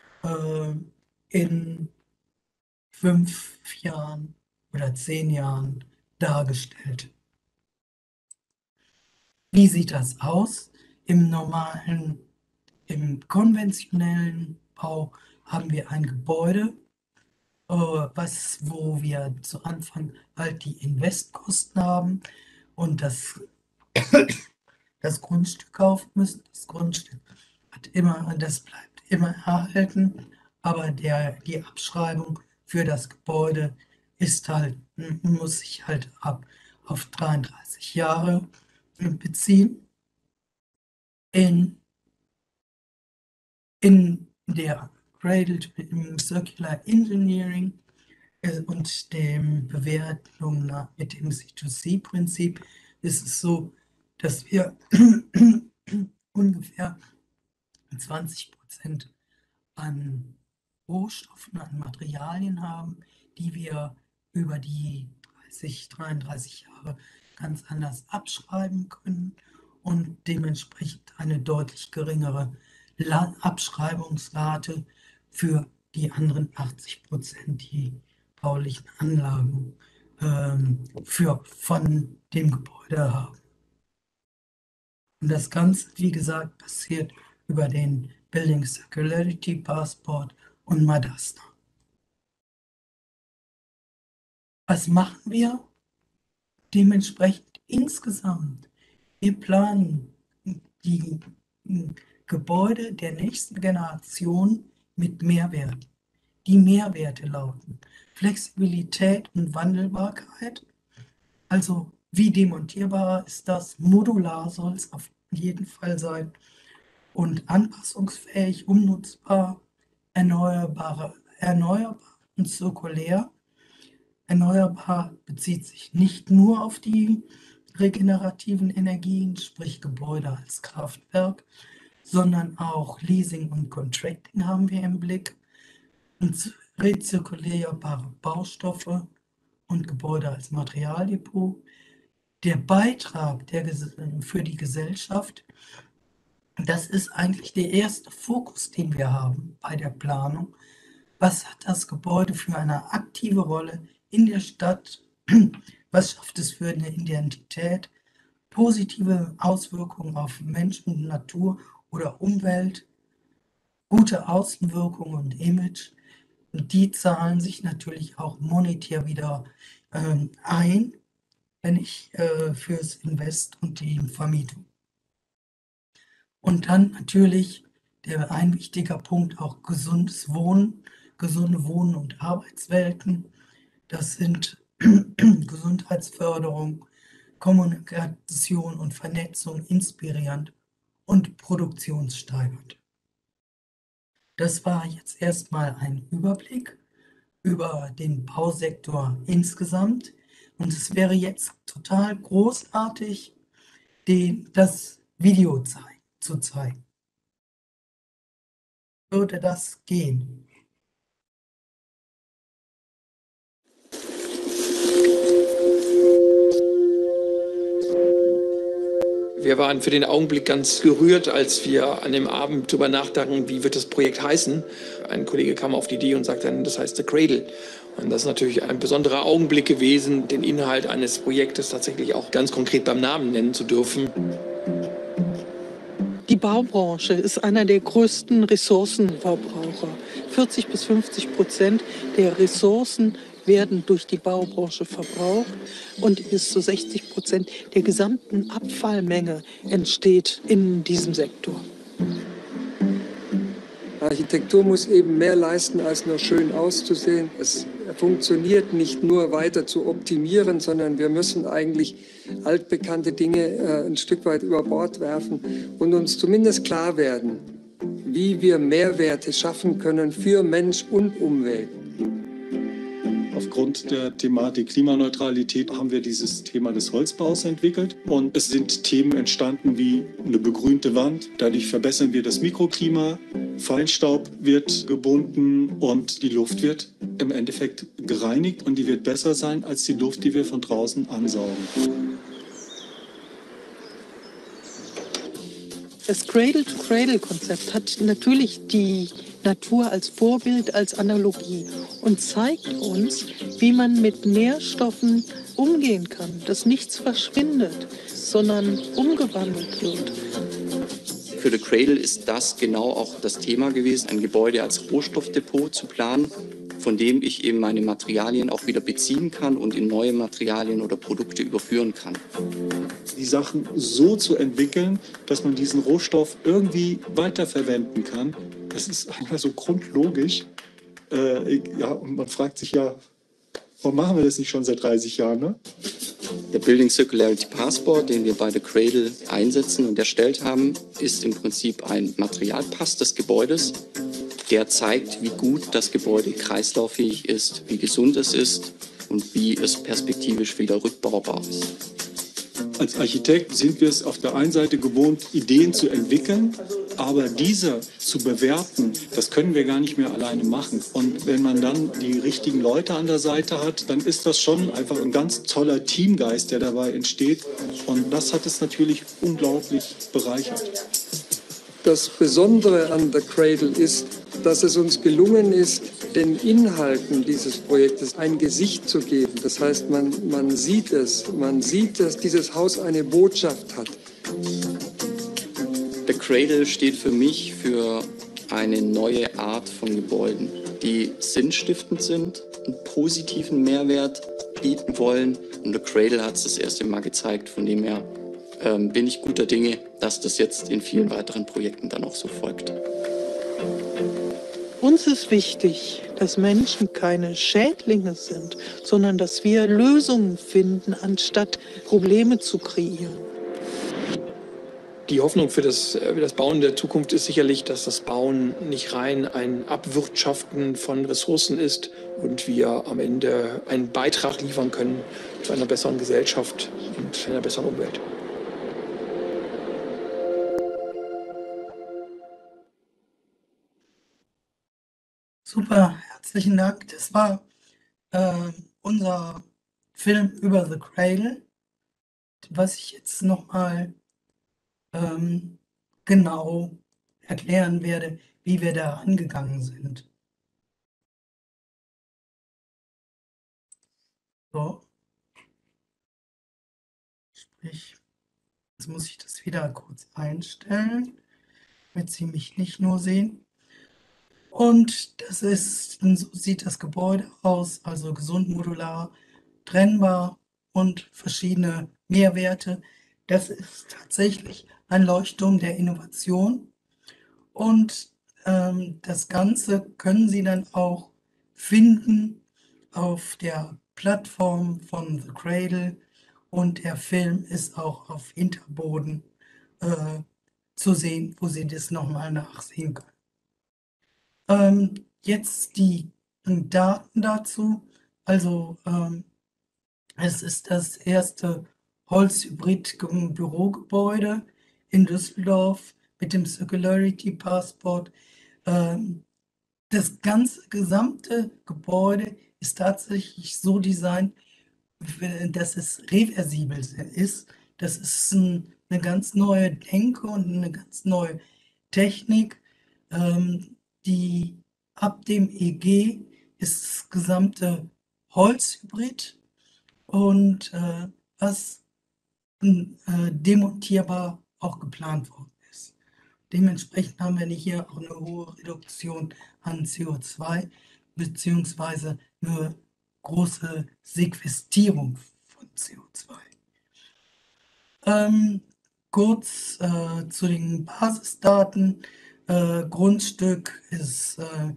in 5 Jahren oder 10 Jahren dargestellt. Wie sieht das aus? Im konventionellen Bau haben wir ein Gebäude, wo wir zu Anfang halt die Investkosten haben und das Grundstück kaufen müssen. Das Grundstück das bleibt immer erhalten, aber die Abschreibung für das Gebäude muss sich halt auf 33 Jahre beziehen. In der Cradle Circular Engineering und dem Bewertung mit dem C2C-Prinzip ist es so, dass wir ungefähr 20% an Rohstoffen, an Materialien haben, die wir über die 33 Jahre ganz anders abschreiben können und dementsprechend eine deutlich geringere Abschreibungsrate für die anderen 80%, die baulichen Anlagen von dem Gebäude haben. Und das Ganze, wie gesagt, passiert über den Building Circularity Passport und Madaster. Was machen wir? Dementsprechend insgesamt. Wir planen die Gebäude der nächsten Generation mit Mehrwerten. Die Mehrwerte lauten Flexibilität und Wandelbarkeit. Also wie demontierbar ist das? Modular soll es auf jeden Fall sein. Und anpassungsfähig, umnutzbar, erneuerbar und zirkulär. Erneuerbar bezieht sich nicht nur auf die regenerativen Energien, sprich Gebäude als Kraftwerk, sondern auch Leasing und Contracting haben wir im Blick. Und rezirkulierbare Baustoffe und Gebäude als Materialdepot. Der Beitrag für die Gesellschaft, das ist eigentlich der erste Fokus, den wir haben bei der Planung. Was hat das Gebäude für eine aktive Rolle in der Stadt? Was schafft es für eine Identität? Positive Auswirkungen auf Mensch und Natur oder Umwelt? Gute Außenwirkung und Image? Und die zahlen sich natürlich auch monetär wieder ein, wenn ich fürs Invest und die Vermietung. Und dann natürlich ein wichtiger Punkt auch gesundes Wohnen, gesunde Wohnen- und Arbeitswelten. Das sind Gesundheitsförderung, Kommunikation und Vernetzung inspirierend und produktionssteigernd. Das war jetzt erstmal ein Überblick über den Bausektor insgesamt. Und es wäre jetzt total großartig, das Video zu zeigen. Würde das gehen? Wir waren für den Augenblick ganz gerührt, als wir an dem Abend darüber nachdachten, wie wird das Projekt heißen. Ein Kollege kam auf die Idee und sagte dann, das heißt The Cradle. Und das ist natürlich ein besonderer Augenblick gewesen, den Inhalt eines Projektes tatsächlich auch ganz konkret beim Namen nennen zu dürfen. Die Baubranche ist einer der größten Ressourcenverbraucher. 40% bis 50% der Ressourcen werden durch die Baubranche verbraucht und bis zu 60% der gesamten Abfallmenge entsteht in diesem Sektor. Architektur muss eben mehr leisten, als nur schön auszusehen. Es funktioniert nicht nur weiter zu optimieren, sondern wir müssen eigentlich altbekannte Dinge ein Stück weit über Bord werfen und uns zumindest klar werden, wie wir Mehrwerte schaffen können für Mensch und Umwelt. Aufgrund der Thematik Klimaneutralität haben wir dieses Thema des Holzbaus entwickelt und es sind Themen entstanden wie eine begrünte Wand. Dadurch verbessern wir das Mikroklima, Feinstaub wird gebunden und die Luft wird im Endeffekt gereinigt und die wird besser sein als die Luft, die wir von draußen ansaugen. Das Cradle-to-Cradle-Konzept hat natürlich die Natur als Vorbild, als Analogie und zeigt uns, wie man mit Nährstoffen umgehen kann, dass nichts verschwindet, sondern umgewandelt wird. Für The Cradle ist das genau auch das Thema gewesen, ein Gebäude als Rohstoffdepot zu planen, von dem ich eben meine Materialien auch wieder beziehen kann und in neue Materialien oder Produkte überführen kann. Die Sachen so zu entwickeln, dass man diesen Rohstoff irgendwie weiterverwenden kann, das ist einfach so grundlogisch. Und man fragt sich ja, warum machen wir das nicht schon seit 30 Jahren? Ne? Der Building Circularity Passport, den wir bei The Cradle einsetzen und erstellt haben, ist im Prinzip ein Materialpass des Gebäudes. Der zeigt, wie gut das Gebäude kreislauffähig ist, wie gesund es ist und wie es perspektivisch wieder rückbaubar ist. Als Architekt sind wir es auf der einen Seite gewohnt, Ideen zu entwickeln, aber diese zu bewerten, das können wir gar nicht mehr alleine machen. Und wenn man dann die richtigen Leute an der Seite hat, dann ist das schon einfach ein ganz toller Teamgeist, der dabei entsteht. Und das hat es natürlich unglaublich bereichert. Das Besondere an The Cradle ist, dass es uns gelungen ist, den Inhalten dieses Projektes ein Gesicht zu geben. Das heißt, man sieht dass dieses Haus eine Botschaft hat. The Cradle steht für mich für eine neue Art von Gebäuden, die sinnstiftend sind, einen positiven Mehrwert bieten wollen. Und The Cradle hat es das erste Mal gezeigt, von dem her bin ich guter Dinge, dass das jetzt in vielen weiteren Projekten dann auch so folgt. Uns ist wichtig, dass Menschen keine Schädlinge sind, sondern dass wir Lösungen finden, anstatt Probleme zu kreieren. Die Hoffnung für das Bauen der Zukunft ist sicherlich, dass das Bauen nicht rein ein Abwirtschaften von Ressourcen ist und wir am Ende einen Beitrag liefern können zu einer besseren Gesellschaft und einer besseren Umwelt. Super, herzlichen Dank. Das war unser Film über The Cradle, was ich jetzt nochmal genau erklären werde, wie wir da angegangen sind. So. Sprich, jetzt muss ich das wieder kurz einstellen, damit Sie mich nicht nur sehen. Und das ist, so sieht das Gebäude aus, also gesund, modular, trennbar und verschiedene Mehrwerte. Das ist tatsächlich ein Leuchtturm der Innovation. Und das Ganze können Sie dann auch finden auf der Plattform von The Cradle. Und der Film ist auch auf Interboden zu sehen, wo Sie das nochmal nachsehen können. Jetzt die Daten dazu. Also es ist das erste Holzhybrid-Bürogebäude in Düsseldorf mit dem Circularity Passport. Das gesamte Gebäude ist tatsächlich so designt, dass es reversibel ist. Das ist eine ganz neue Denke und eine ganz neue Technik. Die ab dem EG ist das gesamte Holzhybrid und was demontierbar auch geplant worden ist. Dementsprechend haben wir hier auch eine hohe Reduktion an CO2 beziehungsweise eine große Sequestrierung von CO2. Kurz zu den Basisdaten. Grundstück ist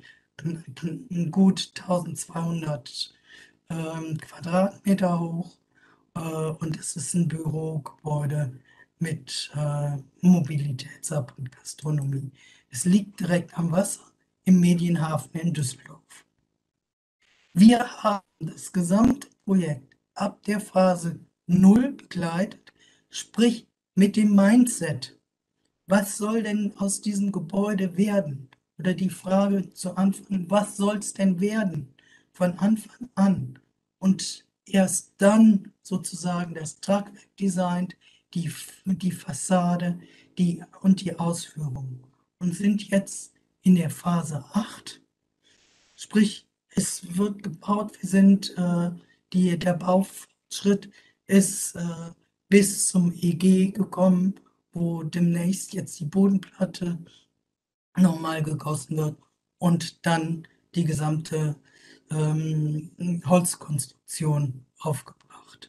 gut 1200 Quadratmeter hoch und es ist ein Bürogebäude mit Mobilitätshub und Gastronomie. Es liegt direkt am Wasser im Medienhafen in Düsseldorf. Wir haben das gesamte Projekt ab der Phase 0 begleitet, sprich mit dem Mindset. Was soll denn aus diesem Gebäude werden? Oder die Frage zu Anfang, was soll es denn werden? Von Anfang an. Und erst dann sozusagen das Tragwerk designt, die Fassade und die Ausführung. Und sind jetzt in der Phase 8, sprich, es wird gebaut, der Bauschritt ist bis zum EG gekommen, wo demnächst jetzt die Bodenplatte nochmal gegossen wird und dann die gesamte Holzkonstruktion aufgebracht.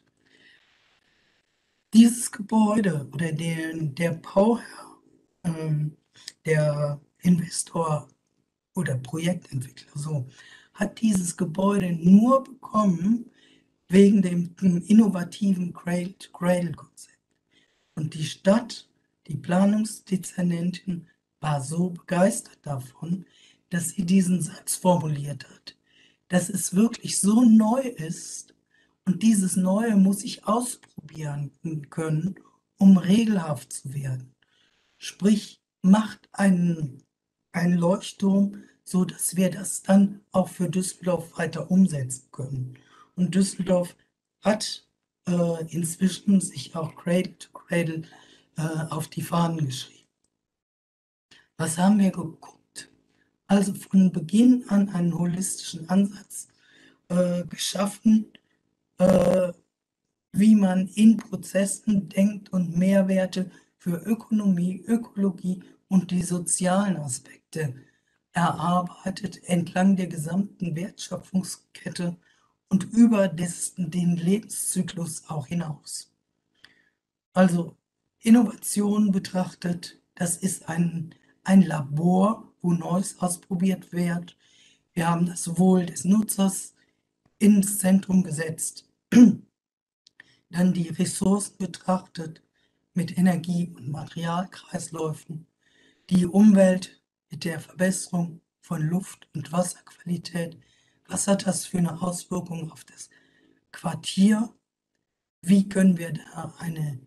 Dieses Gebäude oder der Bauherr, der Investor oder Projektentwickler, so, hat dieses Gebäude nur bekommen wegen dem innovativen Cradle-to-Cradle-Konzept. Und die Stadt, die Planungsdezernentin, war so begeistert davon, dass sie diesen Satz formuliert hat, dass es wirklich so neu ist und dieses Neue muss ich ausprobieren können, um regelhaft zu werden. Sprich, macht einen Leuchtturm, so dass wir das dann auch für Düsseldorf weiter umsetzen können. Und Düsseldorf hat inzwischen sich auch Cradle to Cradle auf die Fahnen geschrieben. Was haben wir geguckt? Also von Beginn an einen holistischen Ansatz geschaffen, wie man in Prozessen denkt und Mehrwerte für Ökonomie, Ökologie und die sozialen Aspekte erarbeitet entlang der gesamten Wertschöpfungskette und über den Lebenszyklus auch hinaus. Also Innovation betrachtet, das ist ein Labor, wo Neues ausprobiert wird. Wir haben das Wohl des Nutzers ins Zentrum gesetzt. Dann die Ressourcen betrachtet mit Energie- und Materialkreisläufen, die Umwelt mit der Verbesserung von Luft- und Wasserqualität. Was hat das für eine Auswirkung auf das Quartier? Wie können wir da eine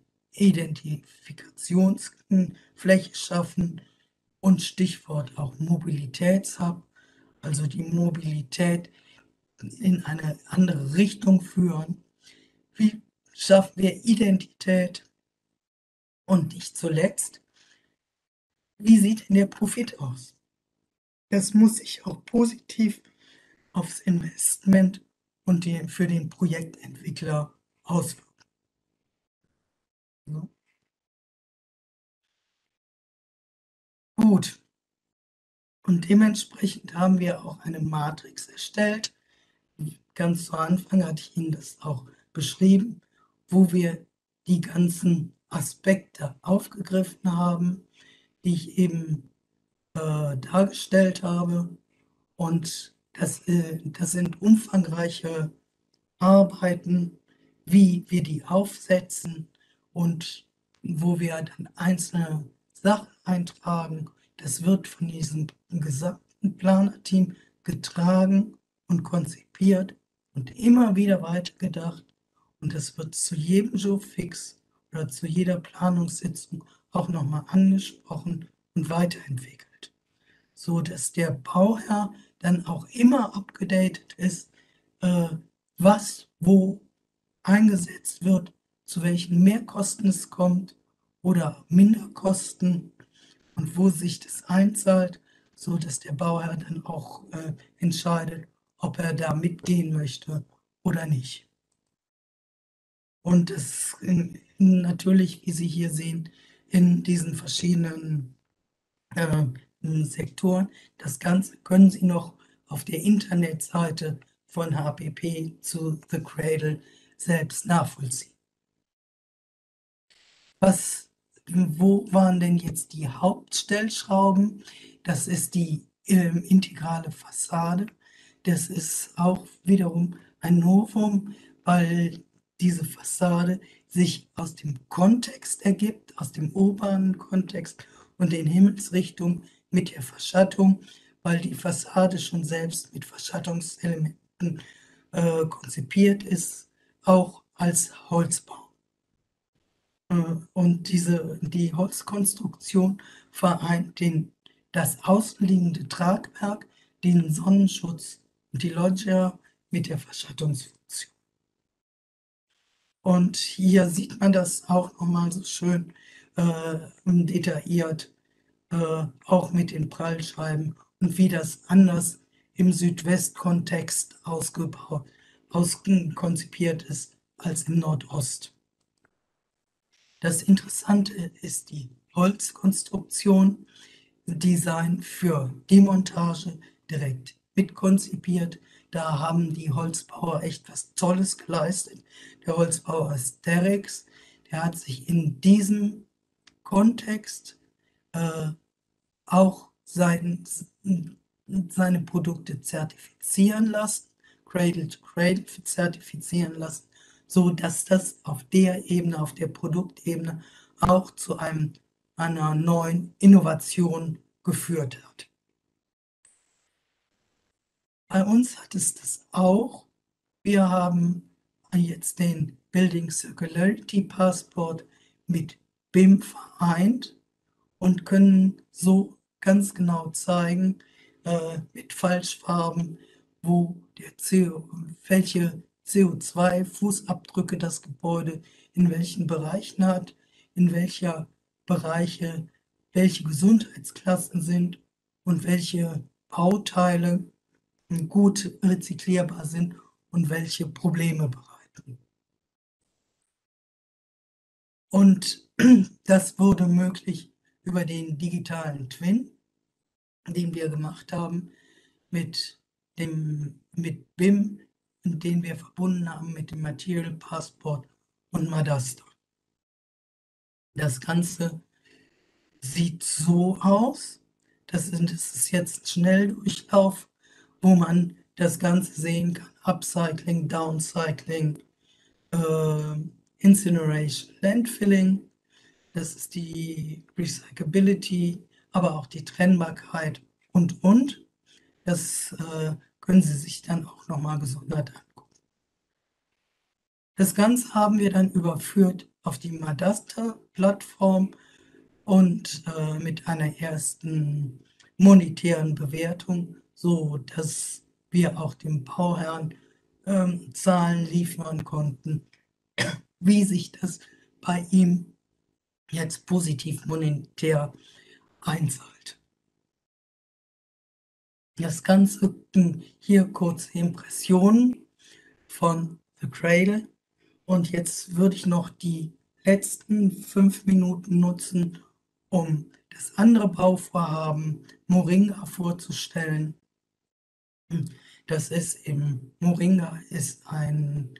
Identifikationsfläche schaffen? Und Stichwort auch Mobilitätshub, also die Mobilität in eine andere Richtung führen. Wie schaffen wir Identität? Und nicht zuletzt, wie sieht denn der Profit aus? Das muss sich auch positiv aufs Investment und für den Projektentwickler auswirken. So. Gut. Und dementsprechend haben wir auch eine Matrix erstellt. Ganz zu Anfang hatte ich Ihnen das auch beschrieben, wo wir die ganzen Aspekte aufgegriffen haben, die ich eben dargestellt habe. Und das sind umfangreiche Arbeiten, wie wir die aufsetzen und wo wir dann einzelne Sachen eintragen. Das wird von diesem gesamten Planerteam getragen und konzipiert und immer wieder weitergedacht. Und das wird zu jedem Jour-Fix oder zu jeder Planungssitzung auch nochmal angesprochen und weiterentwickelt, so dass der Bauherr dann auch immer abgedatet ist, was wo eingesetzt wird, zu welchen Mehrkosten es kommt oder Minderkosten und wo sich das einzahlt, so dass der Bauherr dann auch entscheidet, ob er da mitgehen möchte oder nicht. Und es natürlich, wie Sie hier sehen, in diesen verschiedenen Sektoren. Das Ganze können Sie noch auf der Internetseite von HPP zu The Cradle selbst nachvollziehen. Wo waren denn jetzt die Hauptstellschrauben? Das ist die integrale Fassade. Das ist auch wiederum ein Novum, weil diese Fassade sich aus dem Kontext ergibt, aus dem urbanen Kontext und den Himmelsrichtungen mit der Verschattung, weil die Fassade schon selbst mit Verschattungselementen konzipiert ist, auch als Holzbau. Und die Holzkonstruktion vereint das außenliegende Tragwerk, den Sonnenschutz und die Loggia mit der Verschattungsfunktion. Und hier sieht man das auch nochmal so schön detailliert, auch mit den Prallscheiben und wie das anders im Südwestkontext konzipiert ist als im Nordost. Das Interessante ist die Holzkonstruktion, Design für Demontage, direkt mitkonzipiert. Da haben die Holzbauer echt was Tolles geleistet. Der Holzbauer Asterix, der hat sich in diesem Kontext auch seine Produkte zertifizieren lassen, Cradle to Cradle zertifizieren lassen, so dass das auf der Ebene, auf der Produktebene auch zu einer neuen Innovation geführt hat. Bei uns hat es das auch. Wir haben jetzt den Building Circularity Passport mit BIM vereint und können so ganz genau zeigen, mit Falschfarben, welche CO2-Fußabdrücke das Gebäude in welchen Bereichen hat, in welcher Bereiche welche Gesundheitsklassen sind und welche Bauteile gut rezyklierbar sind und welche Probleme bereiten. Und das wurde möglich über den digitalen Twin, den wir gemacht haben, mit BIM, den wir verbunden haben mit dem Material Passport und Madasta. Das Ganze sieht so aus. Das ist jetzt ein Schnelldurchlauf, wo man das Ganze sehen kann. Upcycling, Downcycling, Incineration, Landfilling. Das ist die Recyclability, aber auch die Trennbarkeit und. Das können Sie sich dann auch nochmal gesondert angucken. Das Ganze haben wir dann überführt auf die Madasta-Plattform und mit einer ersten monetären Bewertung, so dass wir auch dem Bauherrn Zahlen liefern konnten, wie sich das bei ihm jetzt positiv monetär einzahlt. Das Ganze hier kurze Impressionen von The Cradle. Und jetzt würde ich noch die letzten 5 Minuten nutzen, um das andere Bauvorhaben Moringa vorzustellen. Moringa ist ein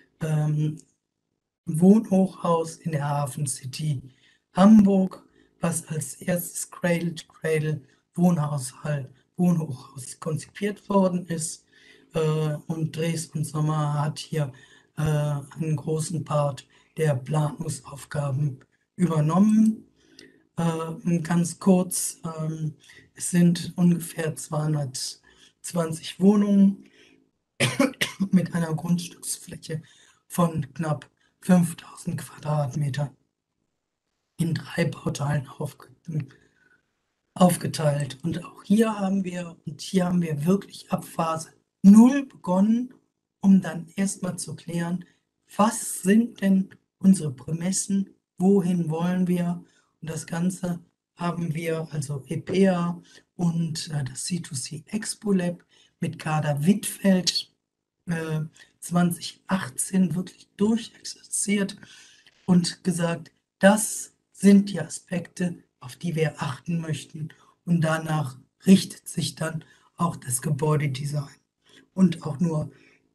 Wohnhochhaus in der Hafen City Hamburg, was als erstes Cradle-to-Cradle Wohnhochhaus konzipiert worden ist. Und Dres und Sommer hat hier einen großen Part der Planungsaufgaben übernommen. Ganz kurz, es sind ungefähr 220 Wohnungen mit einer Grundstücksfläche von knapp 5000 Quadratmeter in 3 Bauteilen aufgeteilt. Und auch hier haben wir wirklich ab Phase 0 begonnen, um dann erstmal zu klären, was sind denn unsere Prämissen, wohin wollen wir? Und das Ganze haben wir, also EPEA und das C2C Expo Lab mit Kader Wittfeld 2018 wirklich durchexerziert und gesagt, das sind die Aspekte, auf die wir achten möchten. Und danach richtet sich dann auch das Gebäudedesign. Und auch nur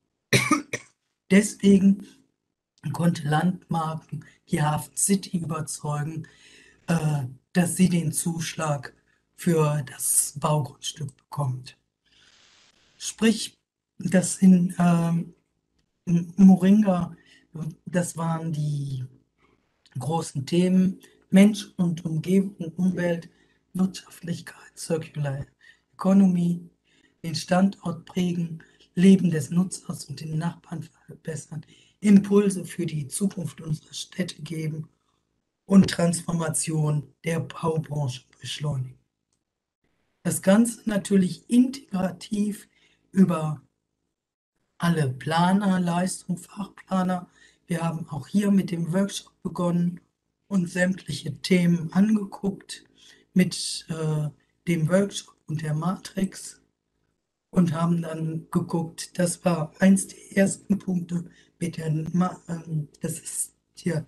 deswegen konnte Landmarken die Hafen City überzeugen, dass sie den Zuschlag für das Baugrundstück bekommt. Sprich, das in Moringa, das waren die großen Themen: Mensch und Umgebung, Umwelt, Wirtschaftlichkeit, Circular Economy, den Standort prägen, Leben des Nutzers und den Nachbarn verbessern, Impulse für die Zukunft unserer Städte geben und Transformation der Baubranche beschleunigen. Das Ganze natürlich integrativ über alle Planer, Leistung, Fachplaner. Wir haben auch hier mit dem Workshop begonnen und sämtliche Themen angeguckt mit dem Workshop und der Matrix und haben dann geguckt, das war eins der ersten Punkte mit der, das ist hier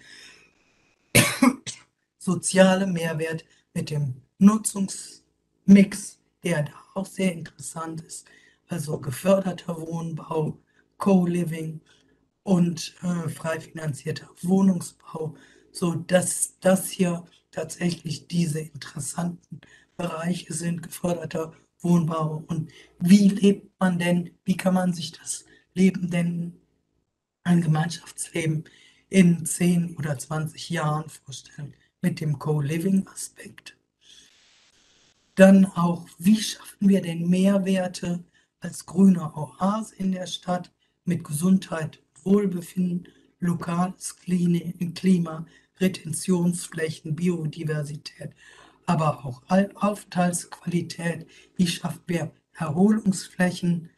soziale Mehrwert mit dem Nutzungsmix, der da auch sehr interessant ist. Also geförderter Wohnbau, Co-Living und frei finanzierter Wohnungsbau, sodass das hier tatsächlich diese interessanten Bereiche sind, geförderter Wohnbau. Und wie lebt man denn, wie kann man sich das Leben denn, ein Gemeinschaftsleben in 10 oder 20 Jahren vorstellen, mit dem Co-Living-Aspekt. Dann auch, wie schaffen wir denn Mehrwerte als grüne Oase in der Stadt mit Gesundheit, Wohlbefinden, lokales Klima, Retentionsflächen, Biodiversität, aber auch Aufenthaltsqualität. Wie schaffen wir Erholungsflächen,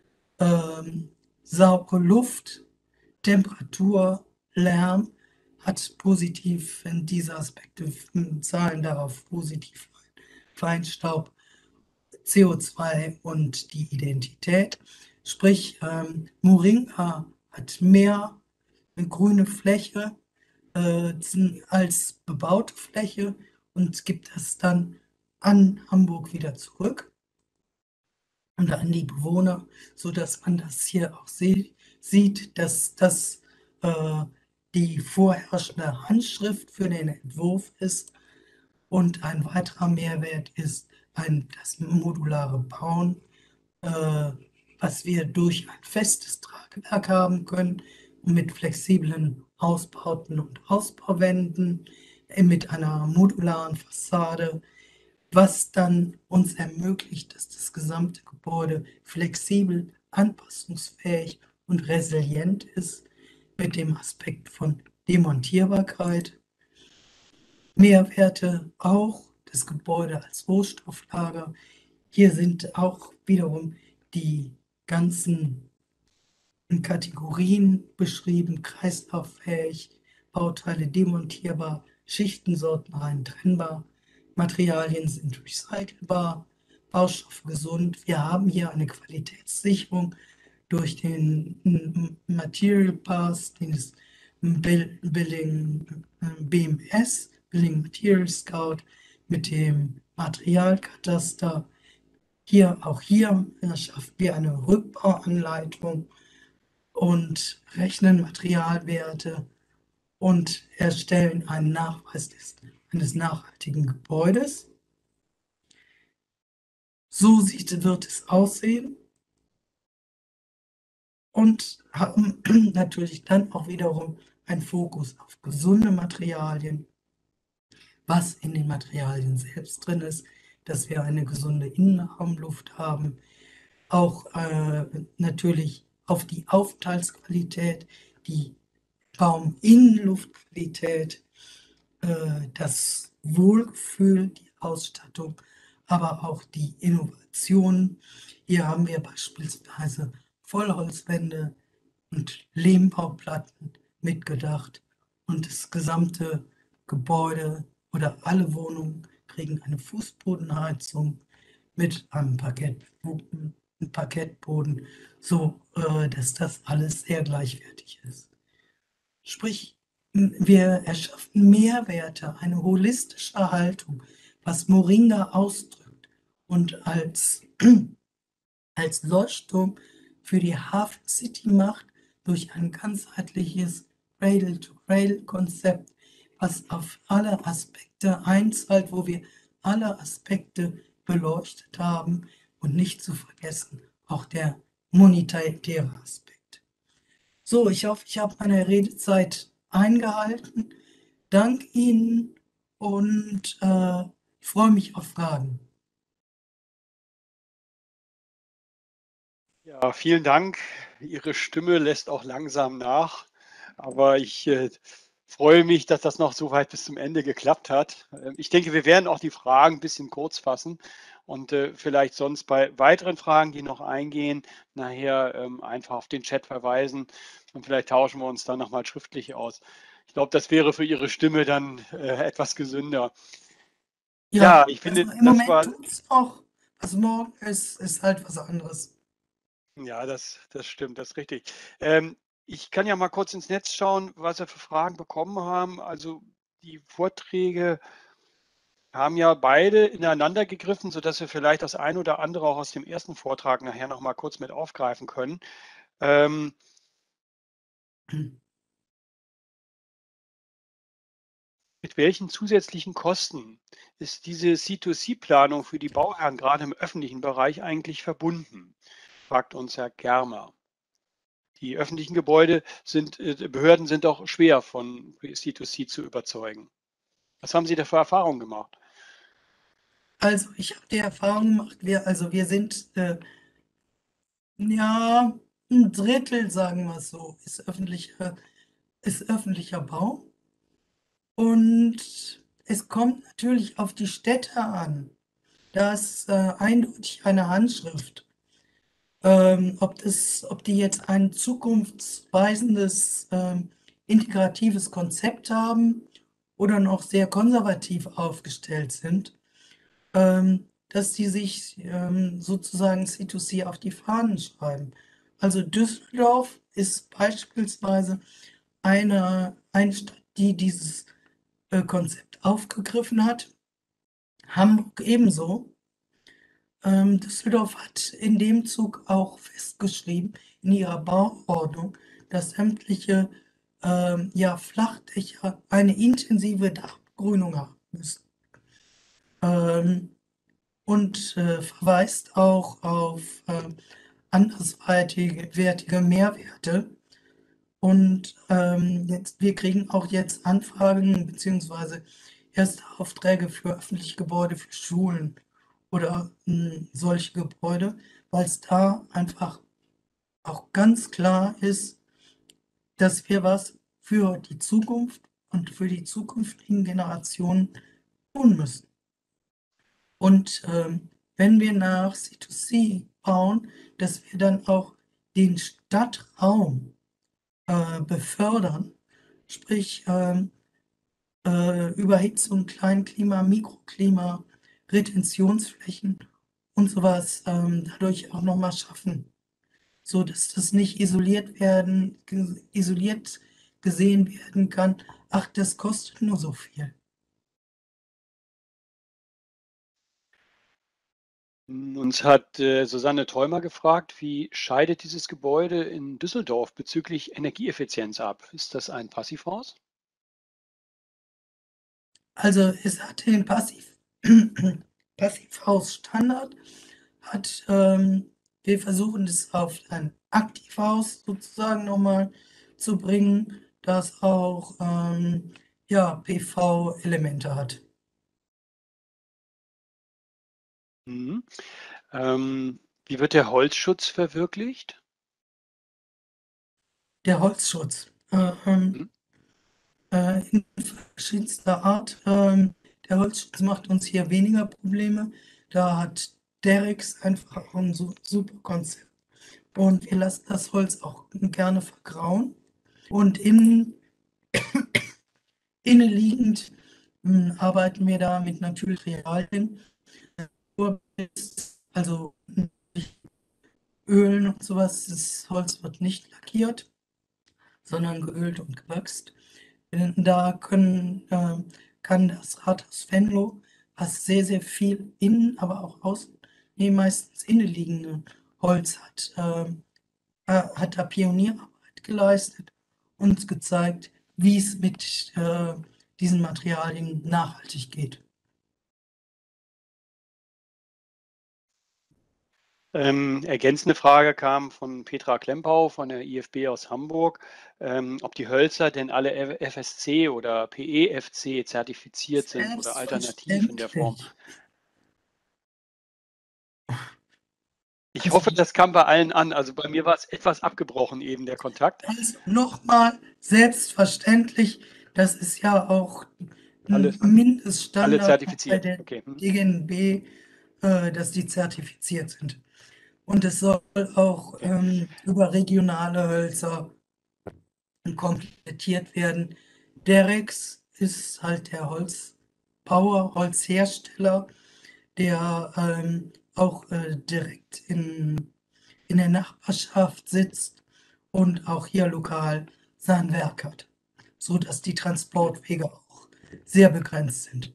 saubere Luft, Temperatur, Lärm, hat positiv, wenn diese Aspekte zahlen darauf positiv ein. Feinstaub, CO2 und die Identität. Sprich, Moringa hat mehr grüne Fläche als bebaute Fläche und gibt das dann an Hamburg wieder zurück und an die Bewohner, sodass man das hier auch sieht, dass das die vorherrschende Handschrift für den Entwurf ist. Und ein weiterer Mehrwert ist das modulare Bauen, was wir durch ein festes Tragwerk haben können und mit flexiblen Ausbauten und Ausbauwänden, mit einer modularen Fassade, was dann uns ermöglicht, dass das gesamte Gebäude flexibel, anpassungsfähig und resilient ist, mit dem Aspekt von Demontierbarkeit. Mehrwerte auch, das Gebäude als Rohstofflager. Hier sind auch wiederum die ganzen Kategorien beschrieben: kreislauffähig, Bauteile demontierbar, Schichtensorten rein trennbar, Materialien sind recycelbar, Baustoffe gesund. Wir haben hier eine Qualitätssicherung durch den Material Pass, den ist BMS, Building Material Scout, mit dem Materialkataster. Auch hier schaffen wir eine Rückbauanleitung und rechnen Materialwerte und erstellen einen Nachweis eines nachhaltigen Gebäudes. So wird es aussehen und haben natürlich dann auch wiederum einen Fokus auf gesunde Materialien, was in den Materialien selbst drin ist, dass wir eine gesunde Innenraumluft haben, auch natürlich auf die Aufenthaltsqualität, die Rauminnenluftqualität, das Wohlgefühl, die Ausstattung, aber auch die Innovation. Hier haben wir beispielsweise Vollholzwände und Lehmbauplatten mitgedacht und das gesamte Gebäude oder alle Wohnungen kriegen eine Fußbodenheizung mit einem Parkettboden, so dass das alles sehr gleichwertig ist. Sprich, wir erschaffen Mehrwerte, eine holistische Haltung, was Moringa ausdrückt und als Leuchtturm für die Hafen City macht, durch ein ganzheitliches Cradle-to-Cradle-Konzept, was auf alle Aspekte einzahlt, wo wir alle Aspekte beleuchtet haben und nicht zu vergessen, auch der monetäre Aspekt. So, ich hoffe, ich habe meine Redezeit eingehalten. Danke Ihnen und ich freue mich auf Fragen. Ja, vielen Dank. Ihre Stimme lässt auch langsam nach, aber ich freue mich, dass das noch so weit bis zum Ende geklappt hat. Ich denke, wir werden auch die Fragen ein bisschen kurz fassen und vielleicht sonst bei weiteren Fragen, die noch eingehen, nachher einfach auf den Chat verweisen und vielleicht tauschen wir uns dann nochmal schriftlich aus. Ich glaube, das wäre für Ihre Stimme dann etwas gesünder. Ja, ich finde, also im das Moment war. tut es noch, was morgen ist halt was anderes. Ja, das stimmt, das ist richtig. Ich kann ja mal kurz ins Netz schauen, was wir für Fragen bekommen haben. Also die Vorträge haben ja beide ineinander gegriffen, sodass wir vielleicht das ein oder andere auch aus dem ersten Vortrag nachher noch mal kurz mit aufgreifen können. Mit welchen zusätzlichen Kosten ist diese C2C-Planung für die Bauherren gerade im öffentlichen Bereich eigentlich verbunden? Fragt uns Herr Germer. Die öffentlichen Behörden sind auch schwer von C2C zu überzeugen. Was haben Sie da für Erfahrungen gemacht? Also ich habe die Erfahrung gemacht, wir sind ja ein Drittel, sagen wir es so, ist öffentlicher Bau. Und es kommt natürlich auf die Städte an. Da ist eindeutig eine Handschrift. Ob die jetzt ein zukunftsweisendes, integratives Konzept haben oder noch sehr konservativ aufgestellt sind, dass die sich sozusagen C2C auf die Fahnen schreiben. Also Düsseldorf ist beispielsweise eine Stadt, die dieses Konzept aufgegriffen hat. Hamburg ebenso. Düsseldorf hat in dem Zug auch festgeschrieben in ihrer Bauordnung, dass sämtliche Flachdächer eine intensive Dachbegrünung haben müssen. Und verweist auch auf anderswertige Mehrwerte. Und wir kriegen auch jetzt Anfragen bzw. erste Aufträge für öffentliche Gebäude, für Schulen oder solche Gebäude, weil es da einfach auch ganz klar ist, dass wir was für die Zukunft und für die zukünftigen Generationen tun müssen. Und wenn wir nach C2C bauen, dass wir dann auch den Stadtraum befördern, sprich Überhitzung, Kleinklima, Mikroklima, Retentionsflächen und sowas dadurch auch nochmal schaffen, so dass das nicht isoliert gesehen werden kann. Ach, das kostet nur so viel. Uns hat Susanne Theumer gefragt, wie scheidet dieses Gebäude in Düsseldorf bezüglich Energieeffizienz ab? Ist das ein Passivhaus? Also es hat den Passivhaus-Standard, wir versuchen es auf ein Aktivhaus sozusagen nochmal zu bringen, das auch PV-Elemente hat. Mhm. Wie wird der Holzschutz verwirklicht? Der Holzschutz in verschiedenster Art. Der Holzschutz macht uns hier weniger Probleme. Da hat Derex einfach ein super Konzept. Und wir lassen das Holz auch gerne vergrauen. Und innenliegend arbeiten wir da mit natürlichen Materialien. Also Ölen und sowas. Das Holz wird nicht lackiert, sondern geölt und gewachst. Da kann das Rathaus Venlo, was sehr, sehr viel innen, aber auch außen, meistens innenliegende Holz hat, hat da Pionierarbeit geleistet und uns gezeigt, wie es mit diesen Materialien nachhaltig geht. Ergänzende Frage kam von Petra Klempau von der IFB aus Hamburg, ob die Hölzer denn alle FSC oder PEFC zertifiziert sind oder alternativ in der Form. Ich hoffe, das kam bei allen an. Also bei mir war es etwas abgebrochen eben der Kontakt. Also nochmal, selbstverständlich, das ist ja auch Alle ein Mindeststandard zertifiziert. bei der Okay. DGNB, dass die zertifiziert sind. Und es soll auch über regionale Hölzer komplettiert werden. Derex ist halt der Holzbauer, Holzhersteller, der auch direkt in der Nachbarschaft sitzt und auch hier lokal sein Werk hat, sodass die Transportwege auch sehr begrenzt sind.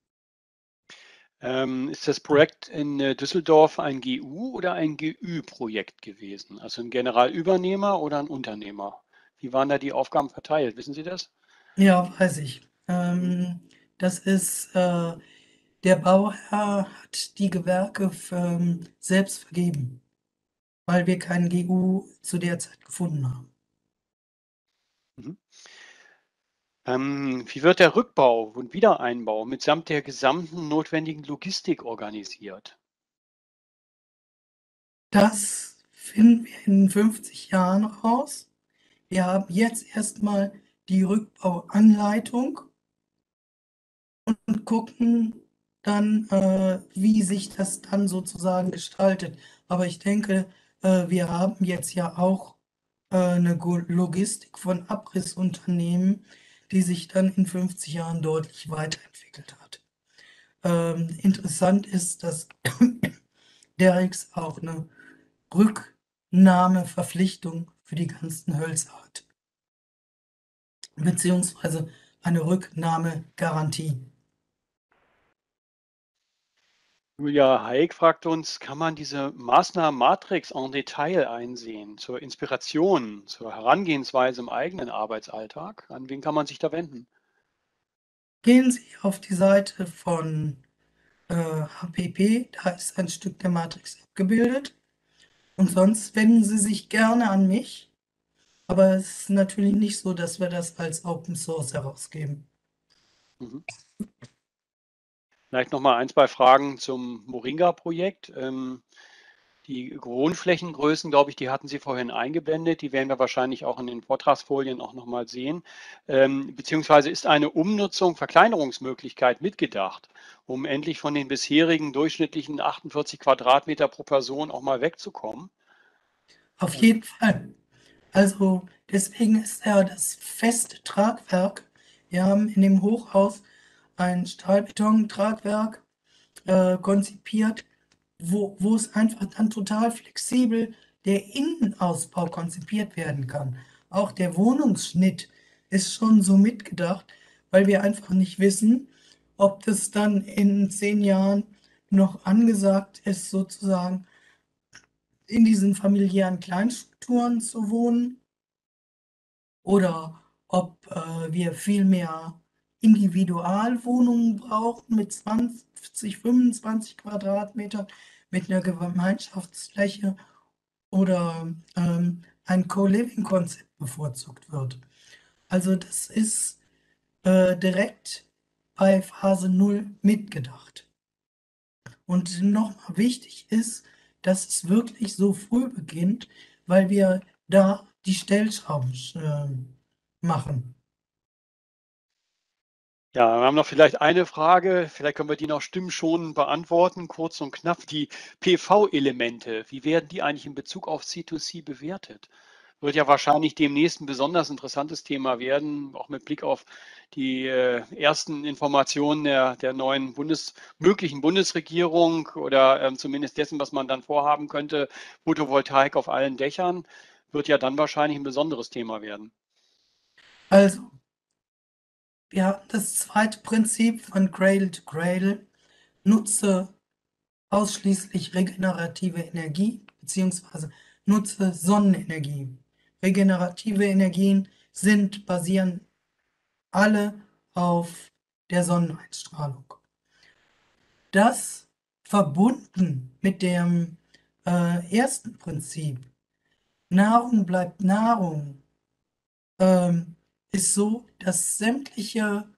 Ist das Projekt in Düsseldorf ein GU oder ein GÜ-Projekt gewesen? Also ein Generalübernehmer oder ein Unternehmer? Wie waren da die Aufgaben verteilt? Wissen Sie das? Ja, weiß ich. Das ist, der Bauherr hat die Gewerke selbst vergeben, weil wir keinen GU zu der Zeit gefunden haben. Wie wird der Rückbau und Wiedereinbau mitsamt der gesamten notwendigen Logistik organisiert? Das finden wir in 50 Jahren raus. Wir haben jetzt erstmal die Rückbauanleitung und gucken dann, wie sich das dann sozusagen gestaltet. Aber ich denke, wir haben jetzt ja auch eine Logistik von Abrissunternehmen, die sich dann in 50 Jahren deutlich weiterentwickelt hat. Interessant ist, dass Derex auch eine Rücknahmeverpflichtung für die ganzen Hölzer hat, beziehungsweise eine Rücknahmegarantie. Julia Haig fragt uns, kann man diese Maßnahmenmatrix en Detail einsehen, zur Inspiration, zur Herangehensweise im eigenen Arbeitsalltag? An wen kann man sich da wenden? Gehen Sie auf die Seite von HPP, da ist ein Stück der Matrix abgebildet. Und sonst wenden Sie sich gerne an mich. Aber es ist natürlich nicht so, dass wir das als Open Source herausgeben. Vielleicht noch mal ein, zwei Fragen zum Moringa-Projekt. Die Wohnflächengrößen, glaube ich, die hatten Sie vorhin eingeblendet. Die werden wir wahrscheinlich auch in den Vortragsfolien auch noch mal sehen. Beziehungsweise ist eine Umnutzung, Verkleinerungsmöglichkeit mitgedacht, um endlich von den bisherigen durchschnittlichen 48 Quadratmeter pro Person auch mal wegzukommen? Auf jeden Fall. Also deswegen ist ja das feste Tragwerk. Wir haben in dem Hochhaus ein Stahlbeton-Tragwerk konzipiert, wo es einfach dann total flexibel der Innenausbau konzipiert werden kann. Auch der Wohnungsschnitt ist schon so mitgedacht, weil wir einfach nicht wissen, ob das dann in 10 Jahren noch angesagt ist, sozusagen in diesen familiären Kleinstrukturen zu wohnen oder ob wir viel mehr Individualwohnungen brauchen mit 20, 25 Quadratmetern, mit einer Gemeinschaftsfläche oder ein Co-Living-Konzept bevorzugt wird. Also das ist direkt bei Phase 0 mitgedacht. Und nochmal wichtig ist, dass es wirklich so früh beginnt, weil wir da die Stellschrauben machen. Ja, wir haben noch vielleicht eine Frage, vielleicht können wir die noch stimmschonend beantworten, kurz und knapp. Die PV-Elemente, wie werden die eigentlich in Bezug auf C2C bewertet? Wird ja wahrscheinlich demnächst ein besonders interessantes Thema werden, auch mit Blick auf die ersten Informationen der neuen möglichen Bundesregierung oder zumindest dessen, was man dann vorhaben könnte. Photovoltaik auf allen Dächern wird ja dann wahrscheinlich ein besonderes Thema werden. Also, wir haben das zweite Prinzip von Cradle to Cradle. Nutze ausschließlich regenerative Energie, beziehungsweise nutze Sonnenenergie. Regenerative Energien basieren alle auf der Sonneneinstrahlung. Das verbunden mit dem ersten Prinzip, Nahrung bleibt Nahrung, ist so, dass sämtliche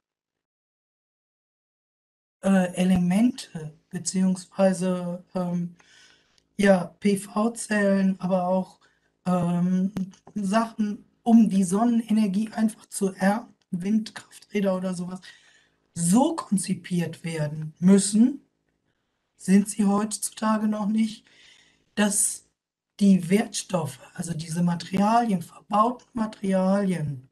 Elemente beziehungsweise ja, PV-Zellen, aber auch Sachen, um die Sonnenenergie einfach zu ernten, Windkrafträder oder sowas, so konzipiert werden müssen, sind sie heutzutage noch nicht, dass die Wertstoffe, also diese Materialien, verbauten Materialien,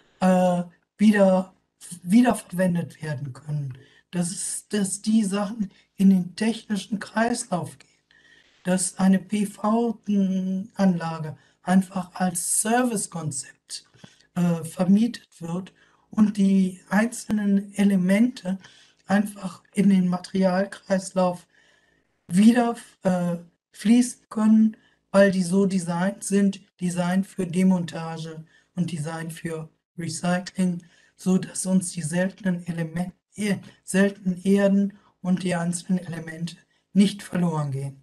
wiederverwendet werden können. Dass die Sachen in den technischen Kreislauf gehen. Dass eine PV-Anlage einfach als Servicekonzept vermietet wird und die einzelnen Elemente einfach in den Materialkreislauf wieder fließen können, weil die so designt sind, Design für Demontage und Design für Recycling, so dass uns die seltenen Erden und die einzelnen Elemente nicht verloren gehen.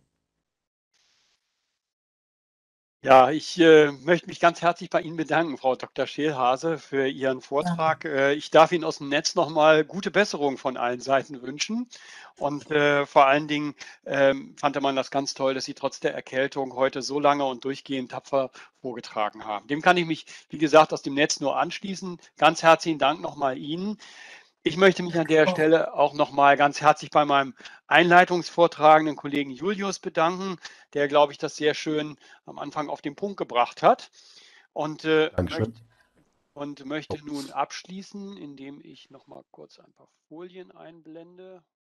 Ja, ich möchte mich ganz herzlich bei Ihnen bedanken, Frau Dr. Scheelhase, für Ihren Vortrag. Ich darf Ihnen aus dem Netz nochmal gute Besserung von allen Seiten wünschen. Und vor allen Dingen fand man das ganz toll, dass Sie trotz der Erkältung heute so lange und durchgehend tapfer vorgetragen haben. Dem kann ich mich, wie gesagt, aus dem Netz nur anschließen. Ganz herzlichen Dank nochmal Ihnen. Ich möchte mich an der Stelle auch nochmal ganz herzlich bei meinem einleitungsvortragenden Kollegen Julius bedanken, der, glaube ich, das sehr schön am Anfang auf den Punkt gebracht hat. Und möchte nun abschließen, indem ich nochmal kurz ein paar Folien einblende.